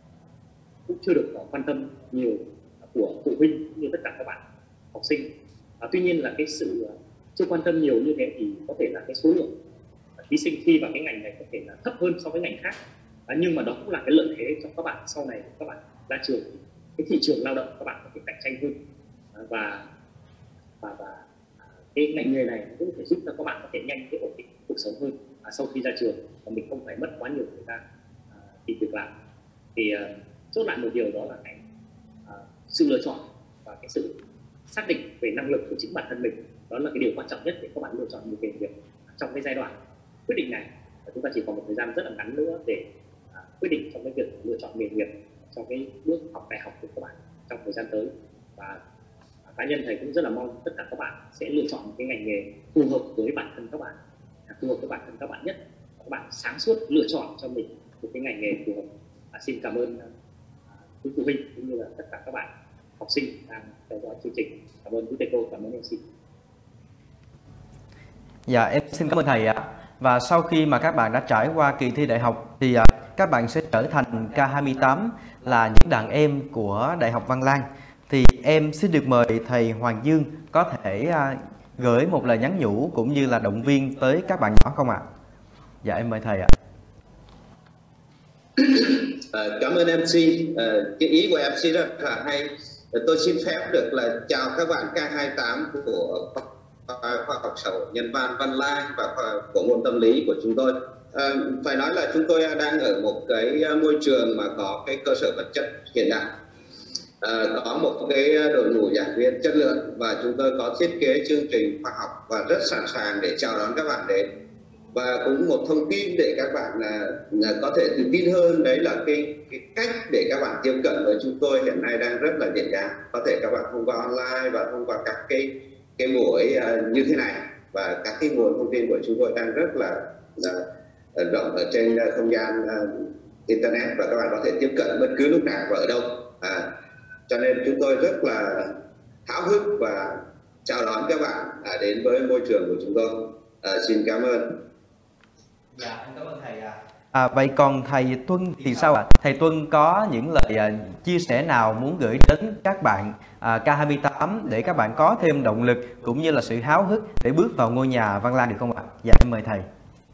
S3: cũng chưa được quan tâm nhiều của phụ huynh như tất cả các bạn học sinh. À, tuy nhiên là cái sự chưa quan tâm nhiều như thế thì có thể là cái số lượng thí sinh thi vào cái ngành này có thể là thấp hơn so với ngành khác. À, nhưng mà đó cũng là cái lợi thế cho các bạn sau này các bạn ra trường, cái thị trường lao động các bạn có thể cạnh tranh hơn. À, và và và cái ngành nghề này cũng có thể giúp cho các bạn có thể nhanh cái ổn định cuộc sống hơn à, sau khi ra trường và mình không phải mất quá nhiều thời gian à, tìm việc làm. Thì uh, chốt lại một điều đó là cái uh, sự lựa chọn và cái sự xác định về năng lực của chính bản thân mình, đó là cái điều quan trọng nhất để các bạn lựa chọn một nghề nghiệp trong cái giai đoạn quyết định này. Và chúng ta chỉ còn một thời gian rất là ngắn nữa để à, quyết định trong cái việc lựa chọn nghề nghiệp trong cái bước học đại học của các bạn trong thời gian tới. Và à, cá nhân thầy cũng rất là mong tất cả các bạn sẽ lựa chọn một cái ngành nghề phù hợp với bản thân các bạn, à, phù hợp với bản thân các bạn nhất. Và các bạn sáng suốt lựa chọn cho mình một cái ngành nghề phù hợp. À, xin cảm ơn quý phụ huynh cũng như là tất cả các bạn học sinh đang theo dõi chương trình. Cảm ơn quý thầy cô, cảm ơn em xê.
S1: Dạ, em xin cảm ơn thầy ạ. Và sau khi mà các bạn đã trải qua kỳ thi đại học thì các bạn sẽ trở thành K hai mươi tám là những đàn em của Đại học Văn Lang. Thì em xin được mời thầy Hoàng Dương có thể gửi một lời nhắn nhủ cũng như là động viên tới các bạn nhỏ không ạ? Dạ, em mời thầy ạ.
S5: Uh, cảm ơn em xê. Uh, cái ý của em xê rất là hay. Uh, tôi xin phép được là chào các bạn K hai mươi tám của khoa học xã hội nhân văn Văn Lang và của môn tâm lý của chúng tôi. À, phải nói là chúng tôi đang ở một cái môi trường mà có cái cơ sở vật chất hiện đại, à, có một cái đội ngũ giảng viên chất lượng, và chúng tôi có thiết kế chương trình khoa học và rất sẵn sàng để chào đón các bạn đến. Và cũng một thông tin để các bạn là, là có thể tự tin hơn, đấy là cái, cái cách để các bạn tiếp cận với chúng tôi hiện nay đang rất là dễ dàng. Có thể các bạn thông qua online và thông qua các cái cái buổi uh, như thế này, và các cái nguồn thông tin của chúng tôi đang rất là, là rộng ở trên uh, không gian uh, internet, và các bạn có thể tiếp cận bất cứ lúc nào và ở đâu. À, cho nên chúng tôi rất là háo hức và chào đón các bạn uh, đến với môi trường của chúng tôi. Uh, xin cảm ơn.
S1: Dạ, em cảm ơn thầy ạ. À, vậy còn thầy Tuân thì sao ạ? À? Thầy Tuân có những lời à, chia sẻ nào muốn gửi đến các bạn à, K hai mươi tám để các bạn có thêm động lực cũng như là sự háo hức để bước vào ngôi nhà Văn Lang được không ạ? Dạ, em mời thầy.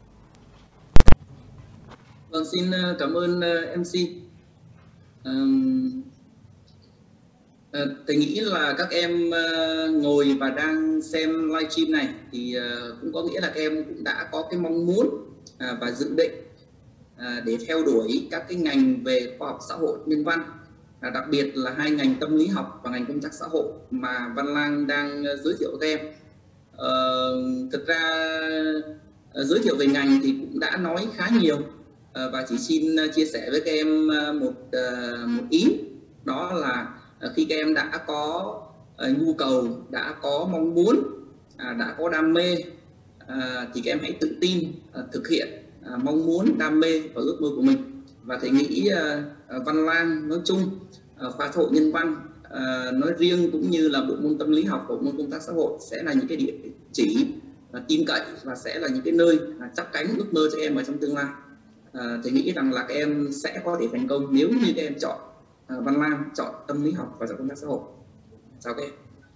S6: Vâng, xin cảm ơn uh, em xê. Um, uh, thầy nghĩ là các em uh, ngồi và đang xem livestream này thì uh, cũng có nghĩa là các em cũng đã có cái mong muốn uh, và dự định À, để theo đuổi các cái ngành về khoa học xã hội nhân văn, à, đặc biệt là hai ngành tâm lý học và ngành công tác xã hội mà Văn Lang đang uh, giới thiệu với các em. Uh, thực ra uh, giới thiệu về ngành thì cũng đã nói khá nhiều, uh, và chỉ xin uh, chia sẻ với các em uh, một uh, một ý, đó là uh, khi các em đã có uh, nhu cầu, đã có mong muốn, uh, đã có đam mê, uh, thì các em hãy tự tin uh, thực hiện À, mong muốn, đam mê và ước mơ của mình. Và thầy nghĩ à, Văn Lang nói chung, à, khoa xã hội nhân văn à, nói riêng, cũng như là bộ môn tâm lý học và bộ môn công tác xã hội sẽ là những cái địa chỉ à, tin cậy và sẽ là những cái nơi à, chắp cánh ước mơ cho em ở trong tương lai. À, thầy nghĩ rằng là các em sẽ có thể thành công nếu như các em chọn à, Văn Lang, chọn tâm lý học và chọn công tác xã hội. Chào các em.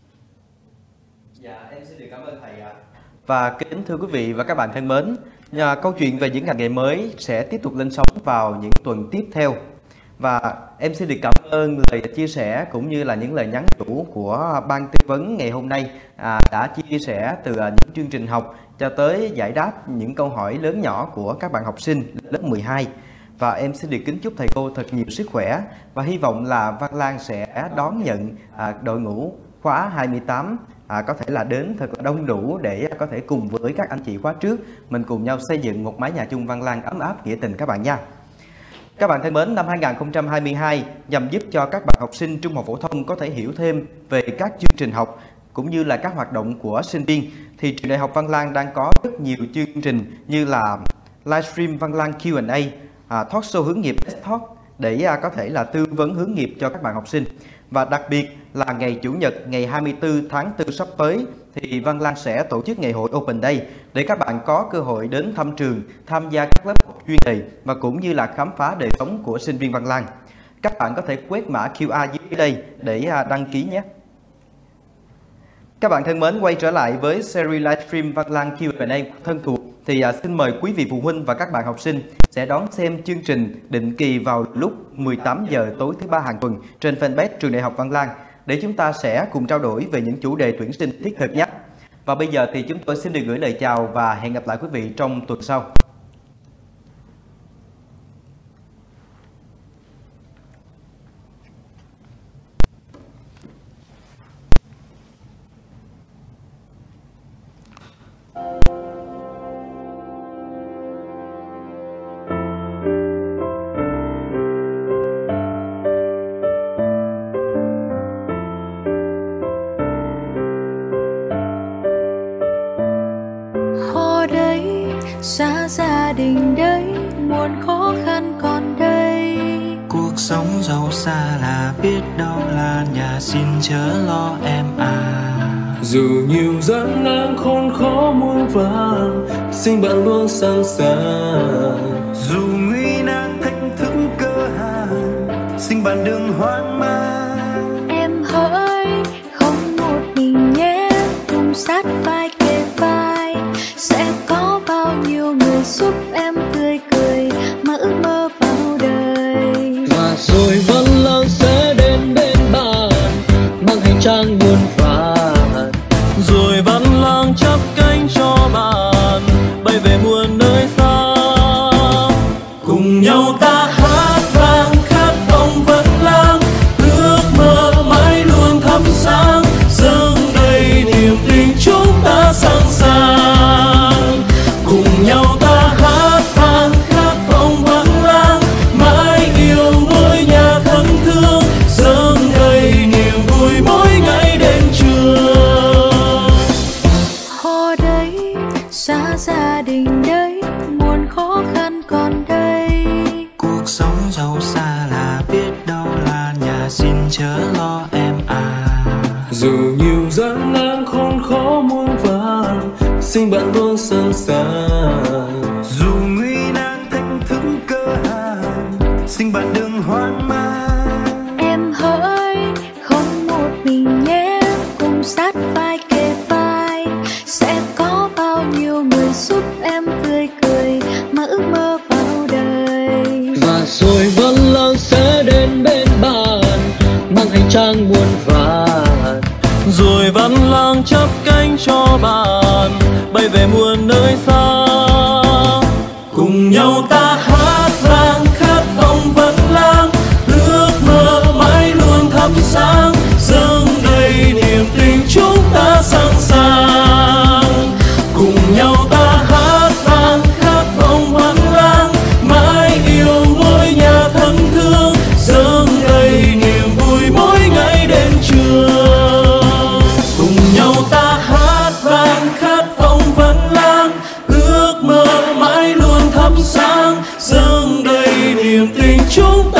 S1: Dạ, em xin được cảm ơn thầy ạ. Và kính thưa quý vị và các bạn thân mến, nhà, câu chuyện về những ngành nghề mới sẽ tiếp tục lên sóng vào những tuần tiếp theo. Và em xin được cảm ơn lời chia sẻ cũng như là những lời nhắn nhủ của ban tư vấn ngày hôm nay à, đã chia sẻ từ à, những chương trình học cho tới giải đáp những câu hỏi lớn nhỏ của các bạn học sinh lớp mười hai. Và em xin được kính chúc thầy cô thật nhiều sức khỏe và hy vọng là Văn Lang sẽ đón nhận à, đội ngũ khóa hai mươi tám à, có thể là đến thật là đông đủ để có thể cùng với các anh chị khóa trước mình cùng nhau xây dựng một mái nhà chung Văn Lang ấm áp nghĩa tình các bạn nha. Các bạn thân mến, năm hai nghìn không trăm hai mươi hai nhằm giúp cho các bạn học sinh trung học phổ thông có thể hiểu thêm về các chương trình học cũng như là các hoạt động của sinh viên, thì trường Đại học Văn Lang đang có rất nhiều chương trình như là livestream Văn Lang Q and A, à, talk show hướng nghiệp Let's Talk để à, có thể là tư vấn hướng nghiệp cho các bạn học sinh. Và đặc biệt là ngày Chủ nhật ngày hai mươi tư tháng tư sắp tới thì Văn Lang sẽ tổ chức ngày hội Open Day để các bạn có cơ hội đến thăm trường, tham gia các lớp học chuyên đề và cũng như là khám phá đời sống của sinh viên Văn Lang. Các bạn có thể quét mã Q R dưới đây để đăng ký nhé. Các bạn thân mến, quay trở lại với series livestream Văn Lang Q and A thân thuộc thì à, xin mời quý vị phụ huynh và các bạn học sinh sẽ đón xem chương trình định kỳ vào lúc mười tám giờ tối thứ ba hàng tuần trên fanpage trường Đại học Văn Lang để chúng ta sẽ cùng trao đổi về những chủ đề tuyển sinh thiết thực nhất. Và bây giờ thì chúng tôi xin được gửi lời chào và hẹn gặp lại quý vị trong tuần sau.
S7: Xa gia đình đấy, muôn khó khăn còn đây.
S8: Cuộc sống giàu xa là biết đâu là nhà, xin chớ lo em à.
S9: Dù nhiều gian nan khốn khó muôn vàn, xin bạn luôn sẵn sàng.
S8: Dù nguy nan thách thức cơ hàn, xin bạn đừng hoang mang.
S7: Em hỡi không một mình nhé, cùng sát vai kề vai, sẽ có bao nhiêu người giúp em tươi cười mà ước mơ vào đời.
S8: giàu xa là biết đâu là nhà, xin chớ lo em à.
S9: Dù nhiều gian nan khốn khó muôn vàn, xin bạn luôn sẵn sàng.
S8: Dù nguy nan thách thức cơ hàn, xin bạn đừng hoang mang.
S7: Em hỡi không một mình nhé, cùng sát vai kề vai, sẽ có bao nhiêu người giúp em tươi cười mà ước mơ vào đời.
S10: Và rồi vân lang sẽ đến bên bạn bằng hành trang muôn vàn,
S9: Rồi văn lang chắp cánh cho bạn bay về muôn nơi xa. Cùng nhau ta hát vang khát vọng văn lang, ước mơ mãi luôn thắp sáng, dâng đầy niềm tình chúng ta sẵn sàng. Cùng nhau ta hát vang khát vọng văn lang, mãi yêu mỗi nhà thân thương, dâng đầy niềm vui mỗi ngày đến trường. Cùng nhau ta hát vang khát vọng văn lang, ước mơ mãi luôn thắp sáng, dâng đầy niềm tình chúng ta